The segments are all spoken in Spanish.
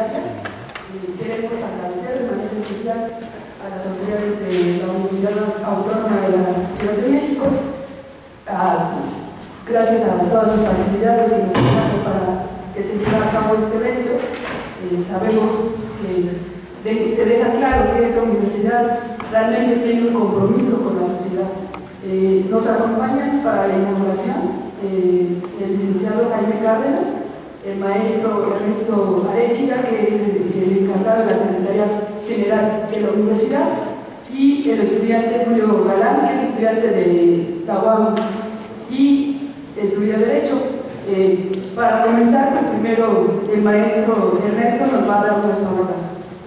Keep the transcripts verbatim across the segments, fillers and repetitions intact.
universitaria. Eh, queremos agradecer de manera especial a las autoridades de la Universidad Autónoma de la Ciudad de México, a, gracias a todas sus facilidades que nos han dado para que se lleve a cabo este evento. Eh, sabemos que de, se deja claro que esta universidad realmente tiene un compromiso con la sociedad. Eh, nos acompañan para la inauguración eh, el licenciado Jaime Cárdenas, el maestro Ernesto Arechiga, que es el, el encargado de la Secretaría General de la Universidad, y el estudiante Julio Galán, que es estudiante de la U A M y estudia Derecho. Eh, para comenzar, pues primero el maestro Ernesto nos va a dar unas palabras.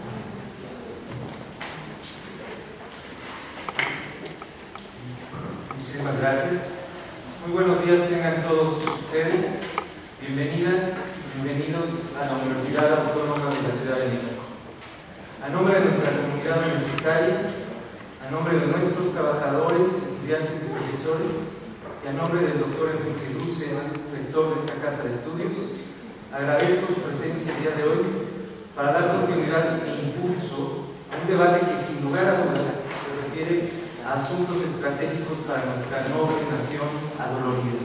Muchísimas gracias. Muy buenos días tengan todos ustedes. Bienvenidas, bienvenidos a la Universidad Autónoma de la Ciudad de México. A nombre de nuestra comunidad universitaria, a nombre de nuestros trabajadores, estudiantes y profesores, y a nombre del doctor Enrique Luce, rector de esta casa de estudios, agradezco su presencia el día de hoy para dar continuidad e impulso a un debate que sin lugar a dudas se refiere a asuntos estratégicos para nuestra noble nación adolorida.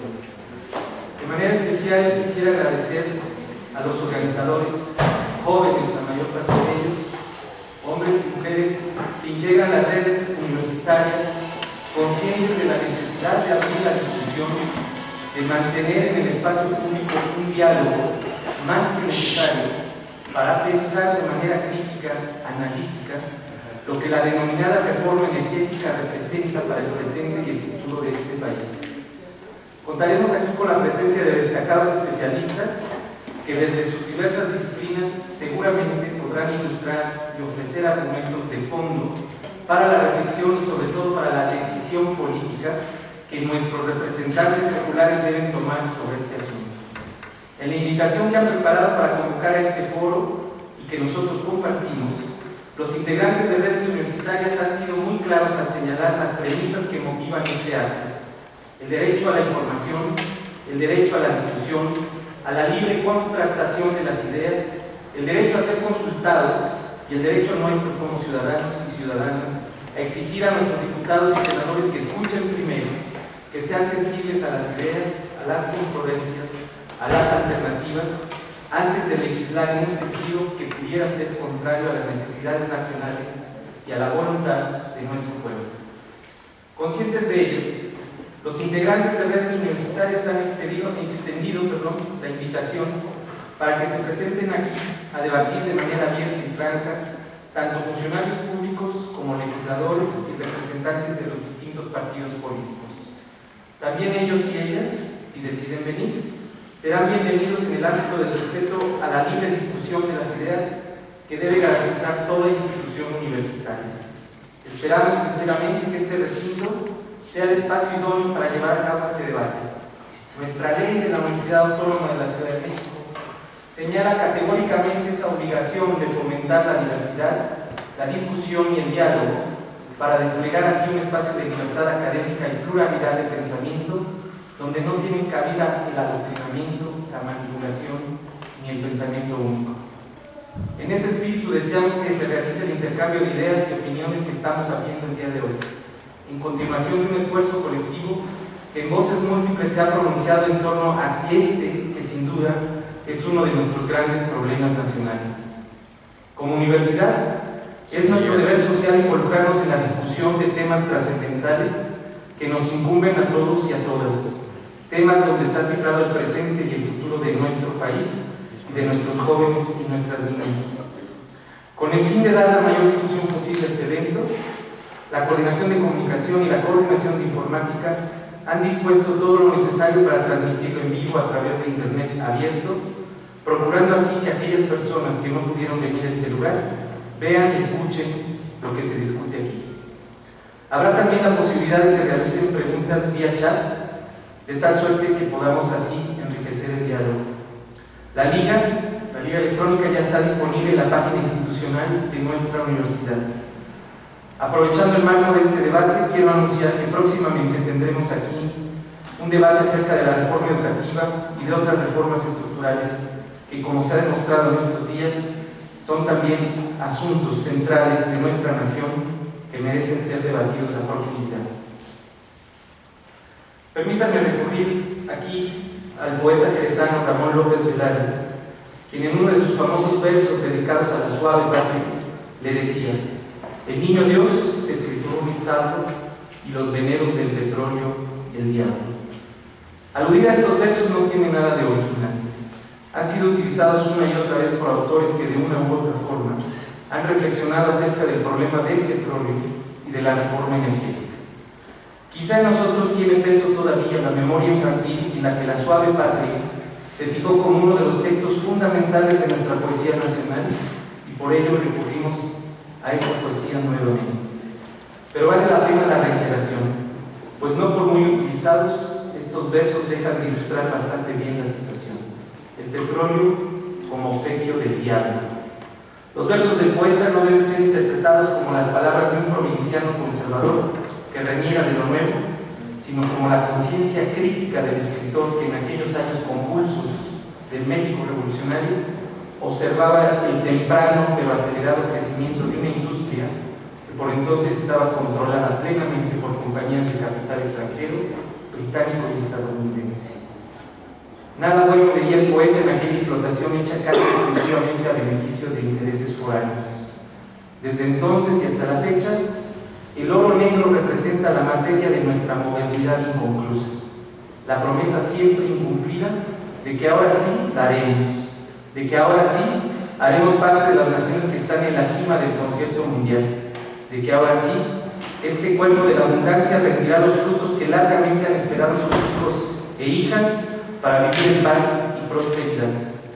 De manera especial quisiera agradecer a los organizadores, jóvenes, la mayor parte de ellos, hombres y mujeres que integran las redes universitarias, conscientes de la necesidad de abrir la discusión, de mantener en el espacio público un diálogo más que necesario para pensar de manera crítica, analítica, lo que la denominada reforma energética representa para el presente y el futuro de este país. Contaremos aquí con la presencia de destacados especialistas que desde sus diversas disciplinas seguramente podrán ilustrar y ofrecer argumentos de fondo para la reflexión y sobre todo para la decisión política que nuestros representantes populares deben tomar sobre este asunto. En la invitación que han preparado para convocar a este foro y que nosotros compartimos, los integrantes de redes universitarias han sido muy claros al señalar las premisas que motivan este acto: el derecho a la información, el derecho a la discusión, a la libre contrastación de las ideas, el derecho a ser consultados y el derecho nuestro como ciudadanos y ciudadanas a exigir a nuestros diputados y senadores que escuchen primero, que sean sensibles a las ideas, a las controversias, a las alternativas, antes de legislar en un sentido que pudiera ser contrario a las necesidades nacionales y a la voluntad de nuestro pueblo. Conscientes de ello, los integrantes de redes universitarias han extendido, extendido perdón, la invitación para que se presenten aquí a debatir de manera abierta y franca tanto funcionarios públicos como legisladores y representantes de los distintos partidos políticos. También ellos y ellas, si deciden venir, serán bienvenidos en el ámbito del respeto a la libre discusión de las ideas que debe garantizar toda institución universitaria. Esperamos sinceramente que este recinto sea el espacio idóneo para llevar a cabo este debate. Nuestra ley de la Universidad Autónoma de la Ciudad de México señala categóricamente esa obligación de fomentar la diversidad, la discusión y el diálogo para desplegar así un espacio de libertad académica y pluralidad de pensamiento donde no tienen cabida el adoctrinamiento, la manipulación ni el pensamiento único. En ese espíritu deseamos que se realice el intercambio de ideas y opiniones que estamos haciendo el día de hoy, en continuación de un esfuerzo colectivo que en voces múltiples se ha pronunciado en torno a este que sin duda es uno de nuestros grandes problemas nacionales. Como universidad, es nuestro deber social involucrarnos en la discusión de temas trascendentales que nos incumben a todos y a todas, temas donde está cifrado el presente y el futuro de nuestro país, de nuestros jóvenes y nuestras niñas. Con el fin de dar la mayor difusión posible a este evento, la Coordinación de Comunicación y la Coordinación de Informática han dispuesto todo lo necesario para transmitirlo en vivo a través de Internet abierto, procurando así que aquellas personas que no pudieron venir a este lugar vean y escuchen lo que se discute aquí. Habrá también la posibilidad de que realicen preguntas vía chat, de tal suerte que podamos así enriquecer el diálogo. La liga, la liga electrónica ya está disponible en la página institucional de nuestra universidad. Aprovechando el marco de este debate, quiero anunciar que próximamente tendremos aquí un debate acerca de la reforma educativa y de otras reformas estructurales que, como se ha demostrado en estos días, son también asuntos centrales de nuestra nación que merecen ser debatidos a profundidad. Permítanme recurrir aquí al poeta jerezano Ramón López Velarde, quien en uno de sus famosos versos dedicados a la suave patria le decía: el niño Dios escribió un listado y los veneros del petróleo y el diablo. Aludir a estos versos no tiene nada de original. Han sido utilizados una y otra vez por autores que de una u otra forma han reflexionado acerca del problema del petróleo y de la reforma energética. Quizá en nosotros tiene peso todavía la memoria infantil en la que la suave patria se fijó como uno de los textos fundamentales de nuestra poesía nacional y por ello recurrimos a esta poesía nuevamente. Pero vale la pena la reiteración, pues no por muy utilizados, estos versos dejan de ilustrar bastante bien la situación. El petróleo como obsequio del diablo. Los versos del poeta no deben ser interpretados como las palabras de un provinciano conservador que reniega de lo nuevo, sino como la conciencia crítica del escritor que en aquellos años convulsos del México revolucionario observaba el temprano pero acelerado crecimiento de una industria que por entonces estaba controlada plenamente por compañías de capital extranjero, británico y estadounidense. Nada bueno veía el poeta en aquella explotación hecha casi exclusivamente a beneficio de intereses foráneos. Desde entonces y hasta la fecha, el oro negro representa la materia de nuestra modernidad inconclusa, la promesa siempre incumplida de que ahora sí la haremos, de que ahora sí haremos parte de las naciones que están en la cima del concierto mundial, de que ahora sí este cuerpo de la abundancia rendirá los frutos que largamente han esperado sus hijos e hijas para vivir en paz y prosperidad.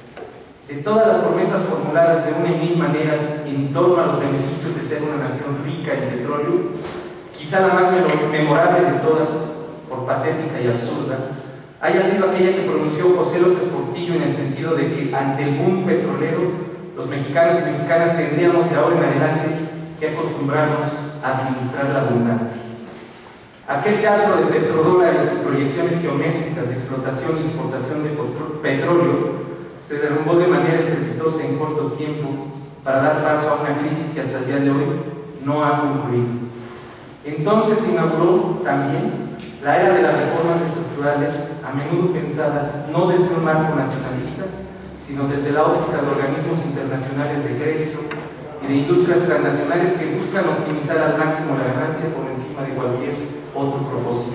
De todas las promesas formuladas de una y mil maneras en torno a los beneficios de ser una nación rica en petróleo, quizá la más memorable de todas, por patética y absurda, haya sido aquella que pronunció José López Portillo en el sentido de que ante el boom petrolero, los mexicanos y mexicanas tendríamos de ahora en adelante que acostumbrarnos a administrar la abundancia. Aquel teatro de petrodólares y proyecciones geométricas de explotación y exportación de petróleo se derrumbó de manera estrepitosa en corto tiempo para dar paso a una crisis que hasta el día de hoy no ha concluido. Entonces se inauguró también la era de las reformas estructurales, a menudo pensadas no desde un marco nacionalista, sino desde la óptica de organismos internacionales de crédito y de industrias transnacionales que buscan optimizar al máximo la ganancia por encima de cualquier otro propósito.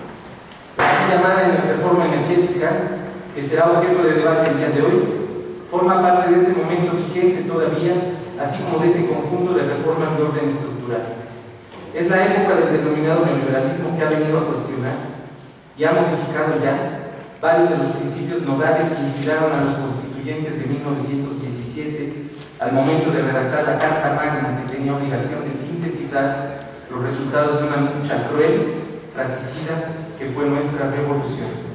La así llamada reforma energética, que será objeto de debate el día de hoy, forma parte de ese momento vigente todavía, así como de ese conjunto de reformas de orden estructural. Es la época del denominado neoliberalismo que ha venido a cuestionar y ha modificado ya varios de los principios nodales que inspiraron a los constituyentes de mil novecientos diecisiete al momento de redactar la Carta Magna, que tenía obligación de sintetizar los resultados de una lucha cruel, fratricida, que fue nuestra revolución.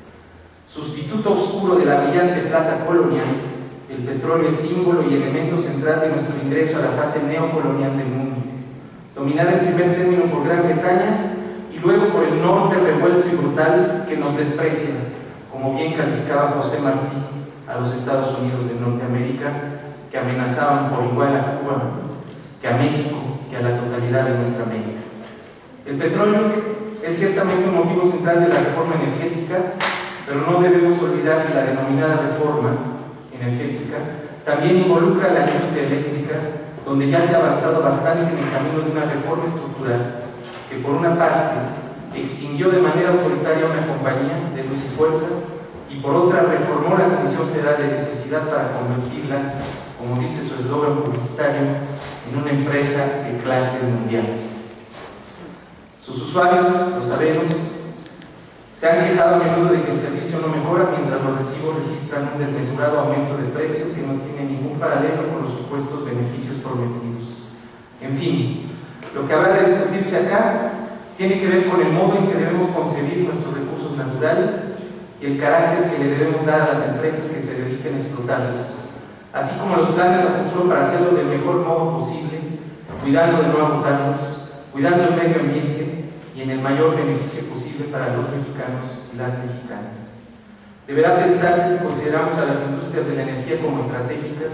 Sustituto oscuro de la brillante plata colonial, el petróleo es símbolo y elemento central de nuestro ingreso a la fase neocolonial del mundo, dominada en primer término por Gran Bretaña y luego por el norte revuelto y brutal que nos desprecia, como bien calificaba José Martí a los Estados Unidos de Norteamérica, que amenazaban por igual a Cuba, que a México, que a la totalidad de nuestra América. El petróleo es ciertamente un motivo central de la reforma energética, pero no debemos olvidar que la denominada reforma energética también involucra la industria eléctrica, donde ya se ha avanzado bastante en el camino de una reforma estructural que por una parte extinguió de manera autoritaria una compañía de luz y fuerza y por otra reformó la Comisión Federal de Electricidad para convertirla, como dice su eslogan publicitario, en una empresa de clase mundial. Sus usuarios, lo sabemos, se han quejado a menudo de que el servicio no mejora mientras los recibos registran un desmesurado aumento de precio que no tiene ningún paralelo con los supuestos beneficios prometidos. En fin, lo que habrá de discutirse acá tiene que ver con el modo en que debemos concebir nuestros recursos naturales y el carácter que le debemos dar a las empresas que se dediquen a explotarlos, así como los planes a futuro para hacerlo del mejor modo posible, cuidando de no agotarlos, cuidando el medio ambiente y en el mayor beneficio posible para los mexicanos y las mexicanas. Deberá pensarse si consideramos a las industrias de la energía como estratégicas y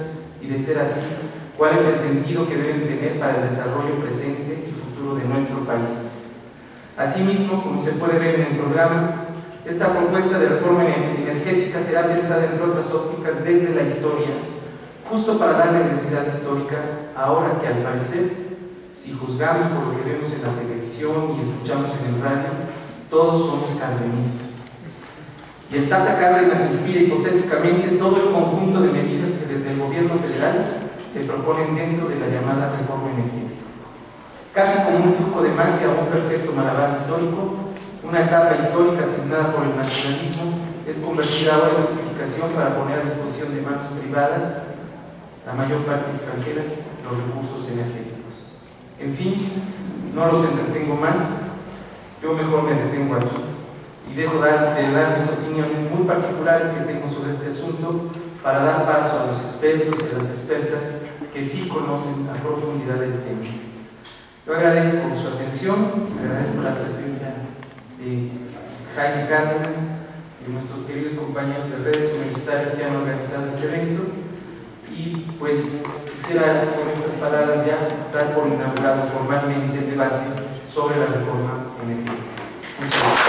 y de ser así, cuál es el sentido que deben tener para el desarrollo presente y futuro de nuestro país. Asimismo, como se puede ver en el programa, esta propuesta de reforma energética será pensada entre otras ópticas desde la historia, justo para darle densidad histórica, ahora que al parecer, si juzgamos por lo que vemos en la televisión y escuchamos en el radio, todos somos cardenistas. Y el Tata Cárdenas inspira hipotéticamente todo el conjunto de medidas que desde el gobierno federal se proponen dentro de la llamada reforma energética. Casi como un truco de magia o un perfecto malabar histórico, una etapa histórica asignada por el nacionalismo es convertida ahora en justificación para poner a disposición de manos privadas, la mayor parte extranjeras, los recursos energéticos. En fin, no los entretengo más, yo mejor me detengo aquí y dejo dar, de dar mis opiniones muy particulares que tengo sobre este asunto para dar paso a los expertos y a las expertas que sí conocen a profundidad el tema. Yo agradezco su atención, agradezco la presencia de Jaime Cárdenas y nuestros queridos compañeros de redes universitarias que han organizado este evento, y pues quisiera con estas palabras ya dar por inaugurado formalmente el debate sobre la reforma energética. Muchas gracias.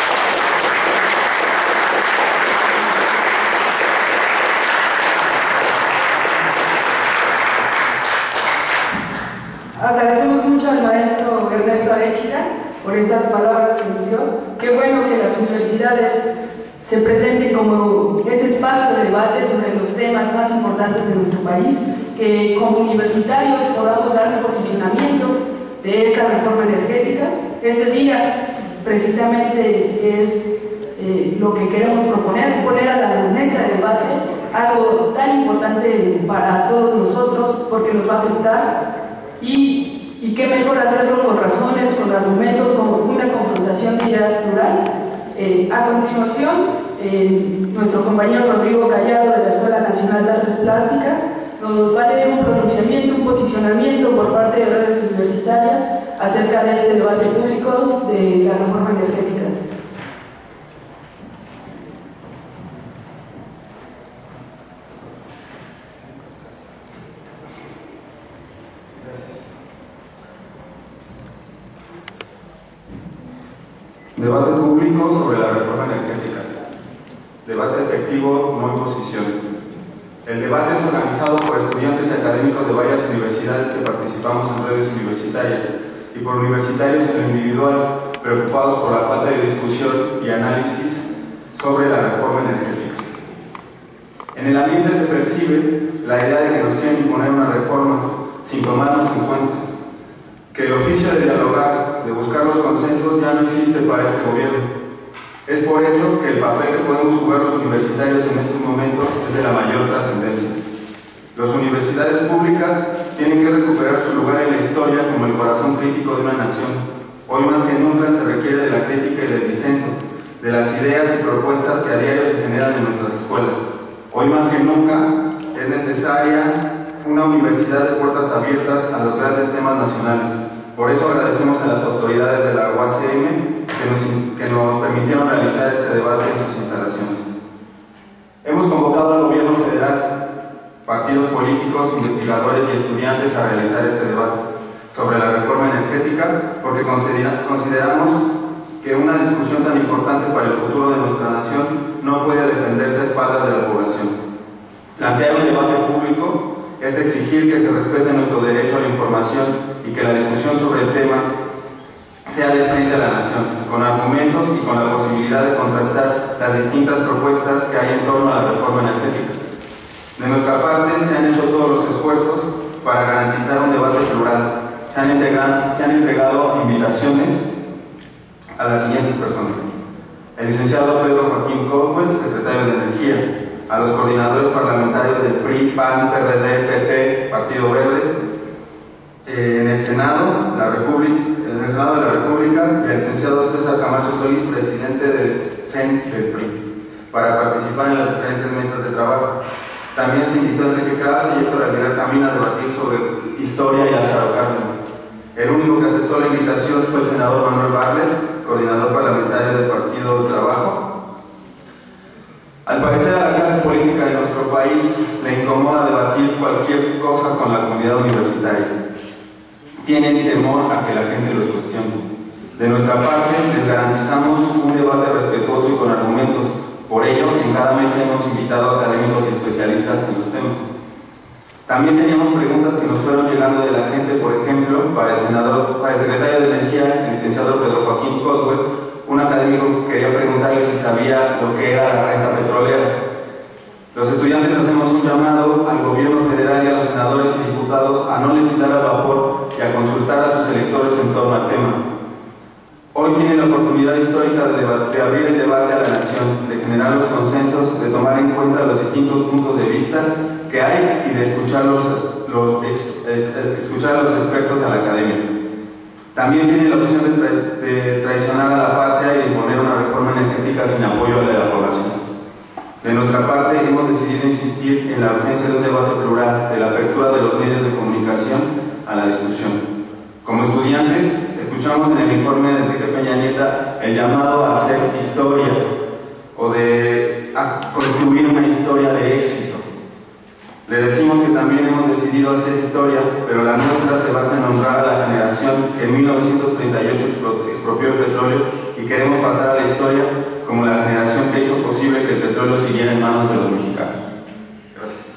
Agradecemos mucho al maestro Ernesto Arechiga por estas palabras que inició. Qué bueno que las universidades se presenten como ese espacio de debate sobre los temas más importantes de nuestro país, que como universitarios podamos dar un posicionamiento de esta reforma energética. Este día precisamente es eh, lo que queremos proponer, poner a la mesa de debate algo tan importante para todos nosotros, porque nos va a afectar. Y, y qué mejor hacerlo con razones, con argumentos, con una confrontación de ideas plural. Eh, a continuación, eh, nuestro compañero Rodrigo Callado de la Escuela Nacional de Artes Plásticas nos va a leer un pronunciamiento, un posicionamiento por parte de redes universitarias acerca de este debate público de la reforma energética. Debate público sobre la reforma energética. Debate efectivo, no imposición. El debate es organizado por estudiantes y académicos de varias universidades que participamos en redes universitarias y por universitarios en lo individual, preocupados por la falta de discusión y análisis sobre la reforma energética. En el ambiente se percibe la idea de que nos quieren imponer una reforma sin tomarnos en cuenta, que el oficio de dialogar, de buscar los consensos, ya no existe para este gobierno. Es por eso que el papel que podemos jugar los universitarios en estos momentos es de la mayor trascendencia. Las universidades públicas tienen que recuperar su lugar en la historia como el corazón crítico de una nación. Hoy más que nunca se requiere de la crítica y del disenso, de las ideas y propuestas que a diario se generan en nuestras escuelas. Hoy más que nunca es necesaria una universidad de puertas abiertas a los grandes temas nacionales. Por eso agradecemos a las autoridades de la U A C M que nos, que nos permitieron realizar este debate en sus instalaciones. Hemos convocado al gobierno federal, partidos políticos, investigadores y estudiantes a realizar este debate sobre la reforma energética porque considera, consideramos que una discusión tan importante para el futuro de nuestra nación no puede defenderse a espaldas de la población. Plantear un debate público es exigir que se respete nuestro derecho a la información y que la discusión sobre el tema sea de frente a la nación, con argumentos y con la posibilidad de contrastar las distintas propuestas que hay en torno a la reforma energética. De nuestra parte, se han hecho todos los esfuerzos para garantizar un debate plural. Se han, integrado, se han entregado invitaciones a las siguientes personas: el licenciado Pedro Joaquín Caldwell, secretario de Energía; a los coordinadores parlamentarios del P R I, P A N, P R D, P T, Partido Verde; eh, en el Senado, la República, en el Senado de la República, y al licenciado César Camacho Solís, presidente del C E N del P R I, para participar en las diferentes mesas de trabajo. También se invitó a Enrique Krause y Héctor Aguilar Camín a debatir sobre historia y Lázaro Cárdenas. El único que aceptó la invitación fue el senador Manuel Bartlett, coordinador parlamentario del Partido del Trabajo. Al parecer, a la clase política de nuestro país le incomoda debatir cualquier cosa con la comunidad universitaria. Tienen temor a que la gente los cuestione. De nuestra parte, les garantizamos un debate respetuoso y con argumentos. Por ello, en cada mesa hemos invitado a académicos y especialistas en los temas. También teníamos preguntas que nos fueron llegando de la gente, por ejemplo, para el, senador, para el secretario de Energía, el licenciado Pedro Joaquín Caldwell. Un académico quería preguntarle si sabía lo que era la renta petrolera. Los estudiantes hacemos un llamado al gobierno federal y a los senadores y diputados a no legislar a vapor y a consultar a sus electores en torno al tema. Hoy tienen la oportunidad histórica de, de abrir el debate a la nación, de generar los consensos, de tomar en cuenta los distintos puntos de vista que hay y de escuchar, los, los, eh, escuchar a los expertos de la academia. También tienen la opción de, tra de traicionar a la patria y de imponer una reforma energética sin apoyo de la población. De nuestra parte, hemos decidido insistir en la urgencia de un debate plural, de la apertura de los medios de comunicación a la discusión. Como estudiantes, escuchamos en el informe de Enrique Peña Nieta el llamado a hacer historia o de a construir una historia de éxito. Le decimos que también hemos decidido hacer historia, pero la nuestra se basa en honrar a la generación que en mil novecientos treinta y ocho expropió el petróleo y queremos pasar a la historia como la generación que hizo posible que el petróleo siguiera en manos de los mexicanos. Gracias.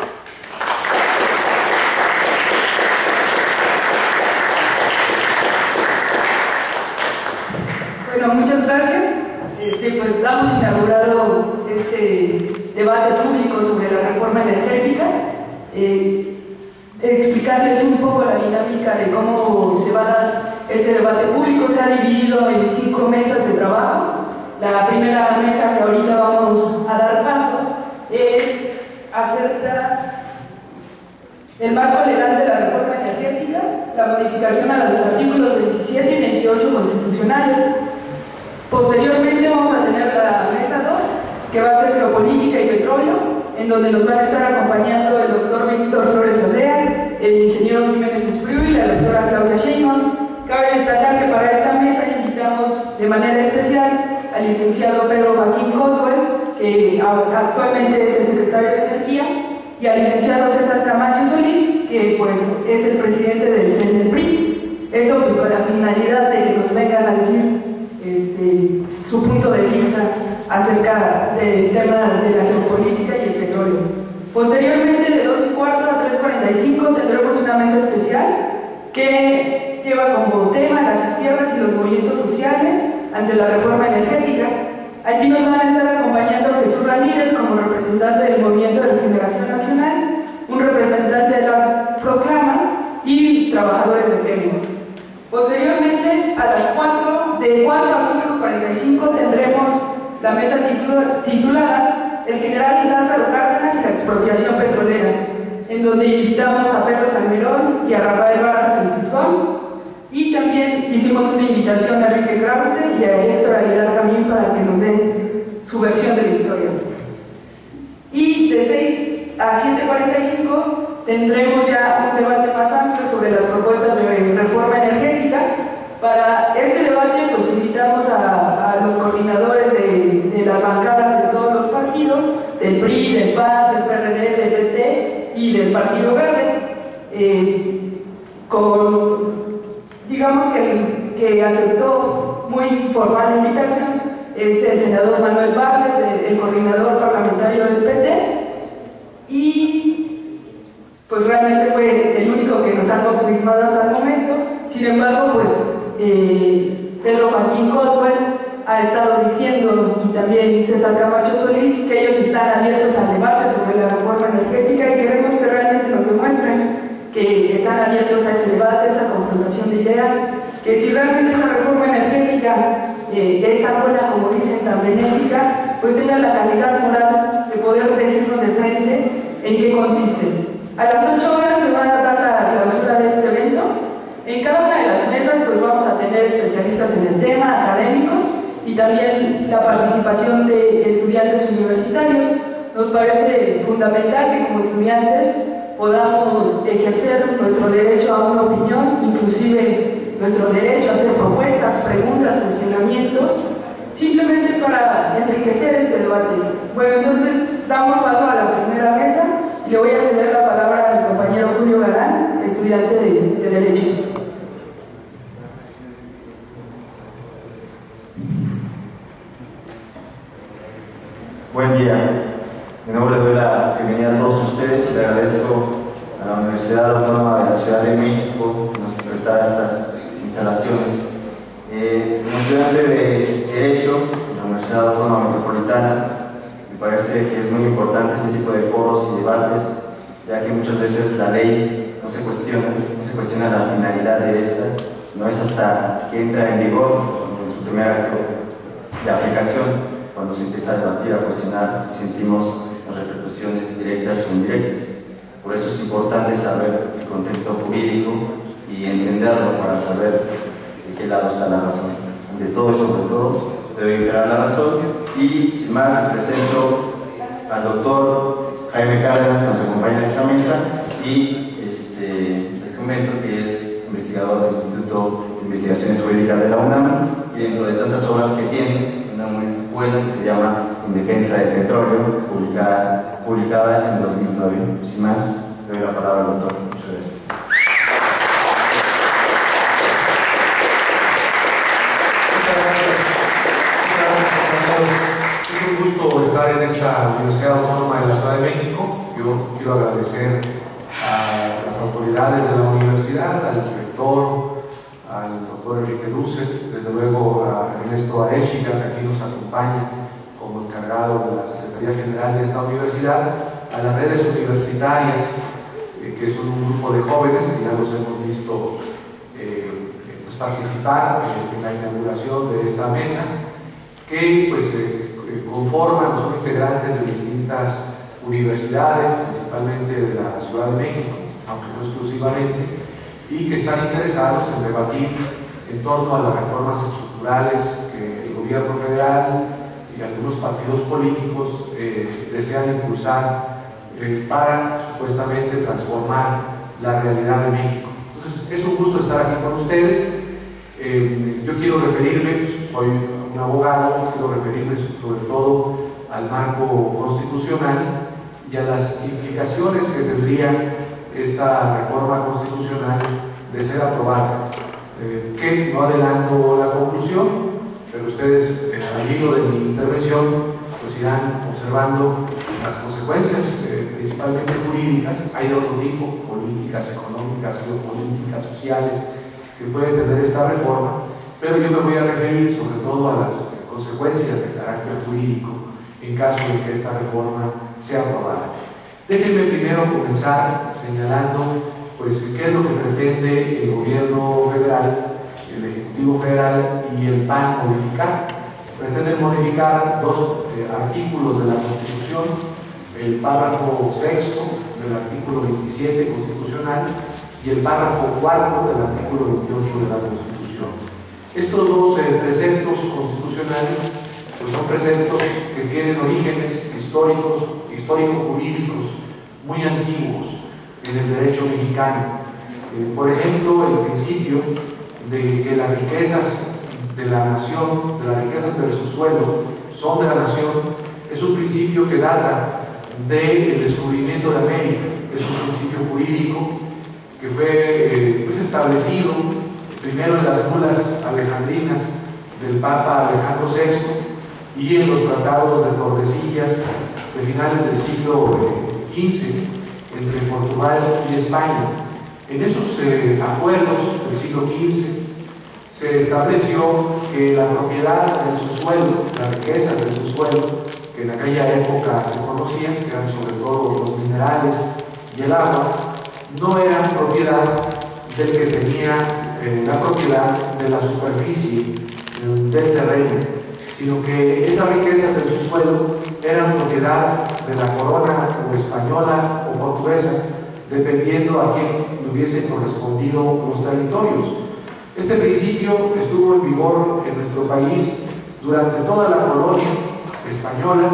Bueno, muchas gracias. Este, pues damos inaugurado este debate público sobre la reforma energética. Eh, explicarles un poco la dinámica de cómo se va a dar este debate público. Se ha dividido en cinco mesas de trabajo. La primera mesa que ahorita vamos a dar paso es acerca del marco legal de la reforma energética, la modificación a los artículos veintisiete y veintiocho constitucionales. Posteriormente vamos a tener la mesa dos, que va a ser geopolítica y petróleo, en donde nos van a estar acompañando el doctor Víctor Flores Olea, el ingeniero Jiménez Espriu y la doctora Claudia Sheinbaum. Cabe destacar que para esta mesa invitamos de manera especial al licenciado Pedro Joaquín Caldwell, que actualmente es el secretario de Energía, y al licenciado César Camacho Solís, que pues es el presidente del C E N del P R I. Esto pues con la finalidad de que nos vengan a decir este, su punto de vista acerca del tema de la geopolítica y el petróleo. Posteriormente, de dos y cuarto a tres cuarenta y cinco, tendremos una mesa especial que lleva como tema las izquierdas y los movimientos sociales ante la reforma energética. Aquí nos van a estar acompañando Jesús Ramírez como representante del Movimiento de Regeneración Nacional, un representante de la Proclama y trabajadores de Pemex. Posteriormente, a las cuatro, de cuatro a cinco cuarenta y cinco, tendremos la mesa titulada El general Lázaro Cárdenas y la expropiación petrolera, en donde invitamos a Pedro Salmerón y a Rafael Barajas en Fisgón. Y también hicimos una invitación a Enrique Krause y a Héctor Aguilar también para que nos den su versión de la historia. Y de seis a siete cuarenta y cinco tendremos ya un debate más amplio sobre las propuestas de reforma energética. Para este debate pues invitamos a, a los coordinadores de, de las bancadas de todos los partidos, del P R I, del P A N, del P R D, del P T y del Partido Verde, eh, con digamos que, que aceptó muy formal la invitación es el senador Manuel Bartlett, el coordinador parlamentario del P T, y pues realmente fue el único que nos ha confirmado hasta el momento. Sin embargo, pues eh, Pedro Joaquín Caldwell ha estado diciendo, y también César Camacho Solís, que ellos están abiertos al debate sobre la reforma energética y queremos que realmente nos demuestren que están abiertos a ese debate, a esa confrontación de ideas, que si realmente esa reforma energética eh, es tan buena como dicen, tan benéfica, pues tenga la calidad moral de poder decirnos de frente en qué consiste. A las ocho horas se va a dar la clausura de este evento. En cada una de las mesas pues vamos a tener especialistas en el tema, académicos, y también la participación de estudiantes universitarios. Nos parece fundamental que como estudiantes podamos ejercer nuestro derecho a una opinión, inclusive nuestro derecho a hacer propuestas, preguntas, cuestionamientos, simplemente para enriquecer este debate. Bueno, entonces damos paso a la primera mesa y le voy a ceder la palabra a Galán, estudiante de, de Derecho. Buen día. Mi nombre le doy la bienvenida a todos ustedes y le agradezco a la Universidad Autónoma de la Ciudad de México que nos prestara estas instalaciones. Eh, como estudiante de Derecho en la Universidad Autónoma Metropolitana, me parece que es muy importante este tipo de foros y debates, ya que muchas veces la ley no se cuestiona, no se cuestiona la finalidad de esta, no es hasta que entra en vigor, en su primer acto de aplicación, cuando se empieza a debatir, a cuestionar, sentimos las repercusiones directas o indirectas. Por eso es importante saber el contexto jurídico y entenderlo para saber de qué lado está la razón. Ante todo y sobre todo, debe imperar la razón. Y sin más, les presento al doctor Jaime Cárdenas, que nos acompaña en esta mesa, y este, les comento que es investigador del Instituto de Investigaciones Jurídicas de la UNAM, y dentro de tantas obras que tiene, una muy buena que se llama En Defensa del Petróleo, publicada, publicada en dos mil nueve. Sin más, le doy la palabra al doctor. Muchas gracias. Es un gusto estar en esta Universidad Autónoma de la Ciudad de México. Yo quiero agradecer a las autoridades de la universidad, al rector, al doctor Enrique Dussel, desde luego a Ernesto Arechiga, que aquí nos acompaña como encargado de la Secretaría General de esta universidad, a las redes universitarias, eh, que son un grupo de jóvenes que ya los hemos visto eh, pues participar en la inauguración de esta mesa, que pues eh, conforman, son integrantes de distintas universidades, principalmente de la Ciudad de México, aunque no exclusivamente, y que están interesados en debatir en torno a las reformas estructurales que el gobierno federal y algunos partidos políticos eh, desean impulsar eh, para supuestamente transformar la realidad de México. Entonces, es un gusto estar aquí con ustedes. Eh, yo quiero referirme, soy un abogado, quiero referirme sobre todo al marco constitucional y a las implicaciones que tendría esta reforma constitucional de ser aprobada, eh, que no adelanto la conclusión, pero ustedes eh, al hilo de mi intervención pues irán observando las consecuencias, eh, principalmente jurídicas. Hay de otro tipo, políticas, económicas, geopolíticas, sociales, que puede tener esta reforma, pero yo me voy a referir sobre todo a las consecuencias de carácter jurídico en caso de que esta reforma sea aprobada. Déjenme primero comenzar señalando pues, qué es lo que pretende el gobierno federal, el Ejecutivo Federal y el P A N modificar. Pretenden modificar dos eh, artículos de la Constitución, el párrafo sexto del artículo veintisiete constitucional y el párrafo cuarto del artículo veintiocho de la Constitución. Estos dos eh, preceptos constitucionales pues, son preceptos que tienen orígenes históricos, histórico-jurídicos muy antiguos en el derecho mexicano. Eh, por ejemplo, el principio de que las riquezas de la nación, de las riquezas del subsuelo, son de la nación, es un principio que data del descubrimiento de América. Es un principio jurídico que fue eh, pues establecido primero en las bulas alejandrinas del Papa Alejandro sexto y en los tratados de Tordesillas de finales del siglo quince entre Portugal y España. En esos eh, acuerdos del siglo quince se estableció que la propiedad del subsuelo, las riquezas del subsuelo, que en aquella época se conocían, que eran sobre todo los minerales y el agua, no eran propiedad del que tenía eh, la propiedad de la superficie eh, del terreno, sino que esas riquezas del subsuelo eran propiedad de la corona o española o portuguesa, dependiendo a quién le hubiesen correspondido los territorios. Este principio estuvo en vigor en nuestro país durante toda la colonia española,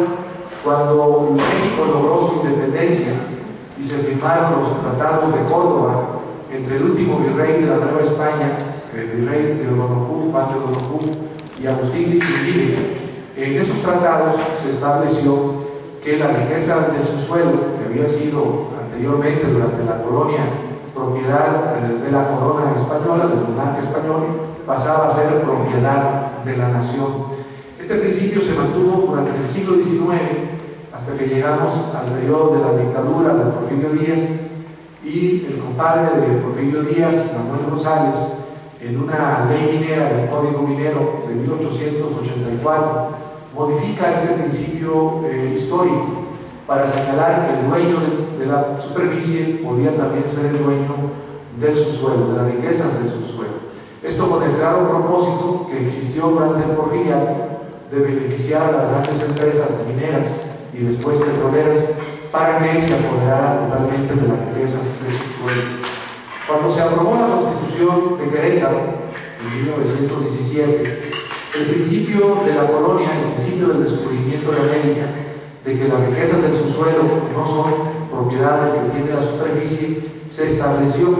cuando México logró su independencia y se firmaron los tratados de Córdoba entre el último virrey de la Nueva España, el virrey de O'Donoghue, Juan de O'Donoghue, y Agustín de Iturbide. En esos tratados se estableció que la riqueza del subsuelo, que había sido anteriormente durante la colonia propiedad de la corona española, del monarca español, pasaba a ser propiedad de la nación. Este principio se mantuvo durante el siglo diecinueve hasta que llegamos al periodo de la dictadura de Porfirio Díaz, y el compadre de Porfirio Díaz, Manuel González, en una ley minera del Código Minero de mil ochocientos ochenta y cuatro, modifica este principio eh, histórico para señalar que el dueño de, de la superficie podía también ser el dueño del subsuelo, de las riquezas del subsuelo. Esto con el claro propósito que existió durante el porfiriato de beneficiar a las grandes empresas mineras y después petroleras para que se apoderaran totalmente de las riquezas del subsuelo. Cuando se aprobó la Constitución de Querétaro en mil novecientos diecisiete, el principio de la colonia, el principio del descubrimiento de América, de que las riquezas del subsuelo no son propiedades que tiene la superficie, se estableció.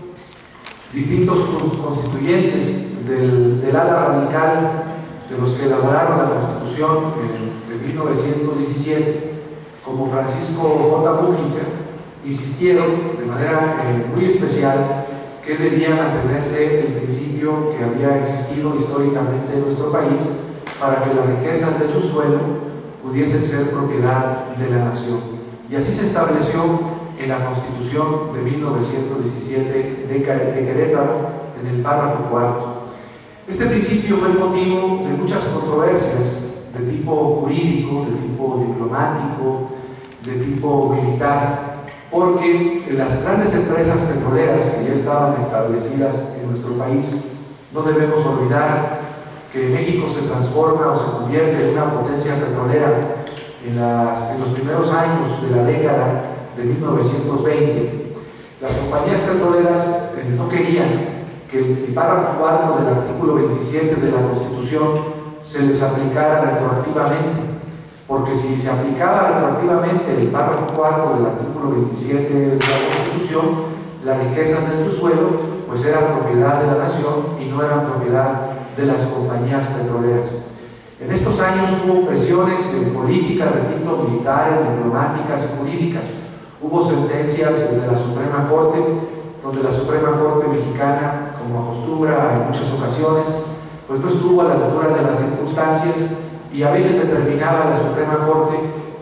Distintos constituyentes del, del ala radical de los que elaboraron la Constitución de, de mil novecientos diecisiete, como Francisco J. Mújica, insistieron de manera eh, muy especial que debía mantenerse el principio que había existido históricamente en nuestro país para que las riquezas del subsuelo pudiesen ser propiedad de la nación. Y así se estableció en la Constitución de mil novecientos diecisiete de Querétaro, en el párrafo cuarto. Este principio fue el motivo de muchas controversias de tipo jurídico, de tipo diplomático, de tipo militar, porque las grandes empresas petroleras que ya estaban establecidas en nuestro país, no debemos olvidar que México se transforma o se convierte en una potencia petrolera en, las, en los primeros años de la década de mil novecientos veinte. Las compañías petroleras eh, no querían que el párrafo cuarto del artículo veintisiete de la Constitución se les aplicara retroactivamente, porque si se aplicaba retroactivamente el párrafo cuarto del artículo veintisiete de la Constitución, las riquezas del subsuelo pues eran propiedad de la nación y no eran propiedad de las compañías petroleras. En estos años hubo presiones eh, políticas, repito, militares, diplomáticas y jurídicas. Hubo sentencias de la Suprema Corte, donde la Suprema Corte mexicana, como acostumbra en muchas ocasiones, pues no estuvo a la altura de las circunstancias, y a veces determinaba la Suprema Corte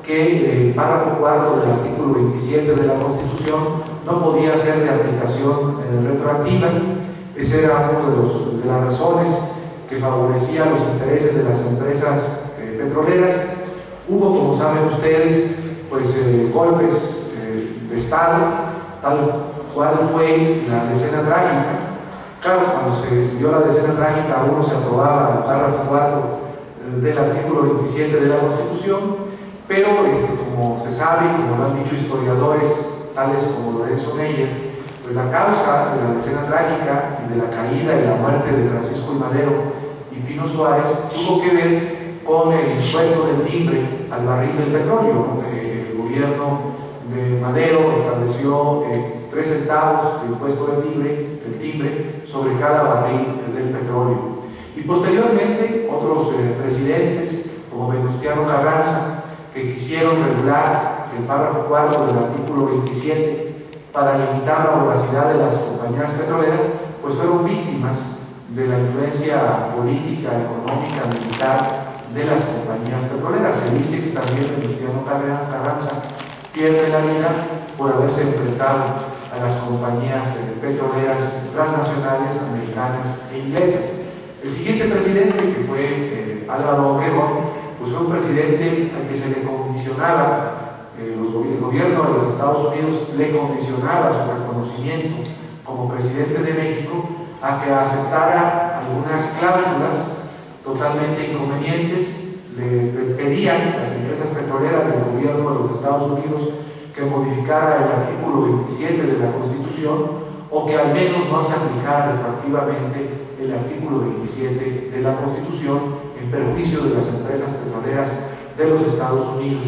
que el párrafo cuarto del artículo veintisiete de la Constitución no podía ser de aplicación eh, retroactiva. Esa era una de, los, de las razones que favorecía los intereses de las empresas eh, petroleras. Hubo, como saben ustedes, pues eh, golpes eh, de Estado, tal cual fue la decena trágica. Claro, cuando se dio la decena trágica, aún no se aprobaba el párrafo cuarto del artículo veintisiete de la Constitución, pero este, como se sabe, como lo han dicho historiadores tales como Lorenzo Meyer, pues la causa de la decena trágica y de la caída y la muerte de Francisco I. Madero y Pino Suárez tuvo que ver con el impuesto del timbre al barril del petróleo. El gobierno de Madero estableció eh, tres centavos de impuesto del timbre, del timbre sobre cada barril del petróleo. Y posteriormente otros eh, presidentes, como Venustiano Carranza, que quisieron regular el párrafo cuarto del artículo veintisiete para limitar la voracidad de las compañías petroleras, pues fueron víctimas de la influencia política, económica, militar de las compañías petroleras. Se dice que también Venustiano Carranza pierde la vida por haberse enfrentado a las compañías eh, petroleras transnacionales, americanas e inglesas. El siguiente presidente, que fue eh, Álvaro Obregón, pues fue un presidente al que se le condicionaba, eh, los, el gobierno de los Estados Unidos le condicionaba su reconocimiento como presidente de México a que aceptara algunas cláusulas totalmente inconvenientes. Le, le pedían a las empresas petroleras del gobierno de los Estados Unidos que modificara el artículo veintisiete de la Constitución, o que al menos no se aplicara retroactivamente el artículo veintisiete de la Constitución en perjuicio de las empresas petroleras de los Estados Unidos.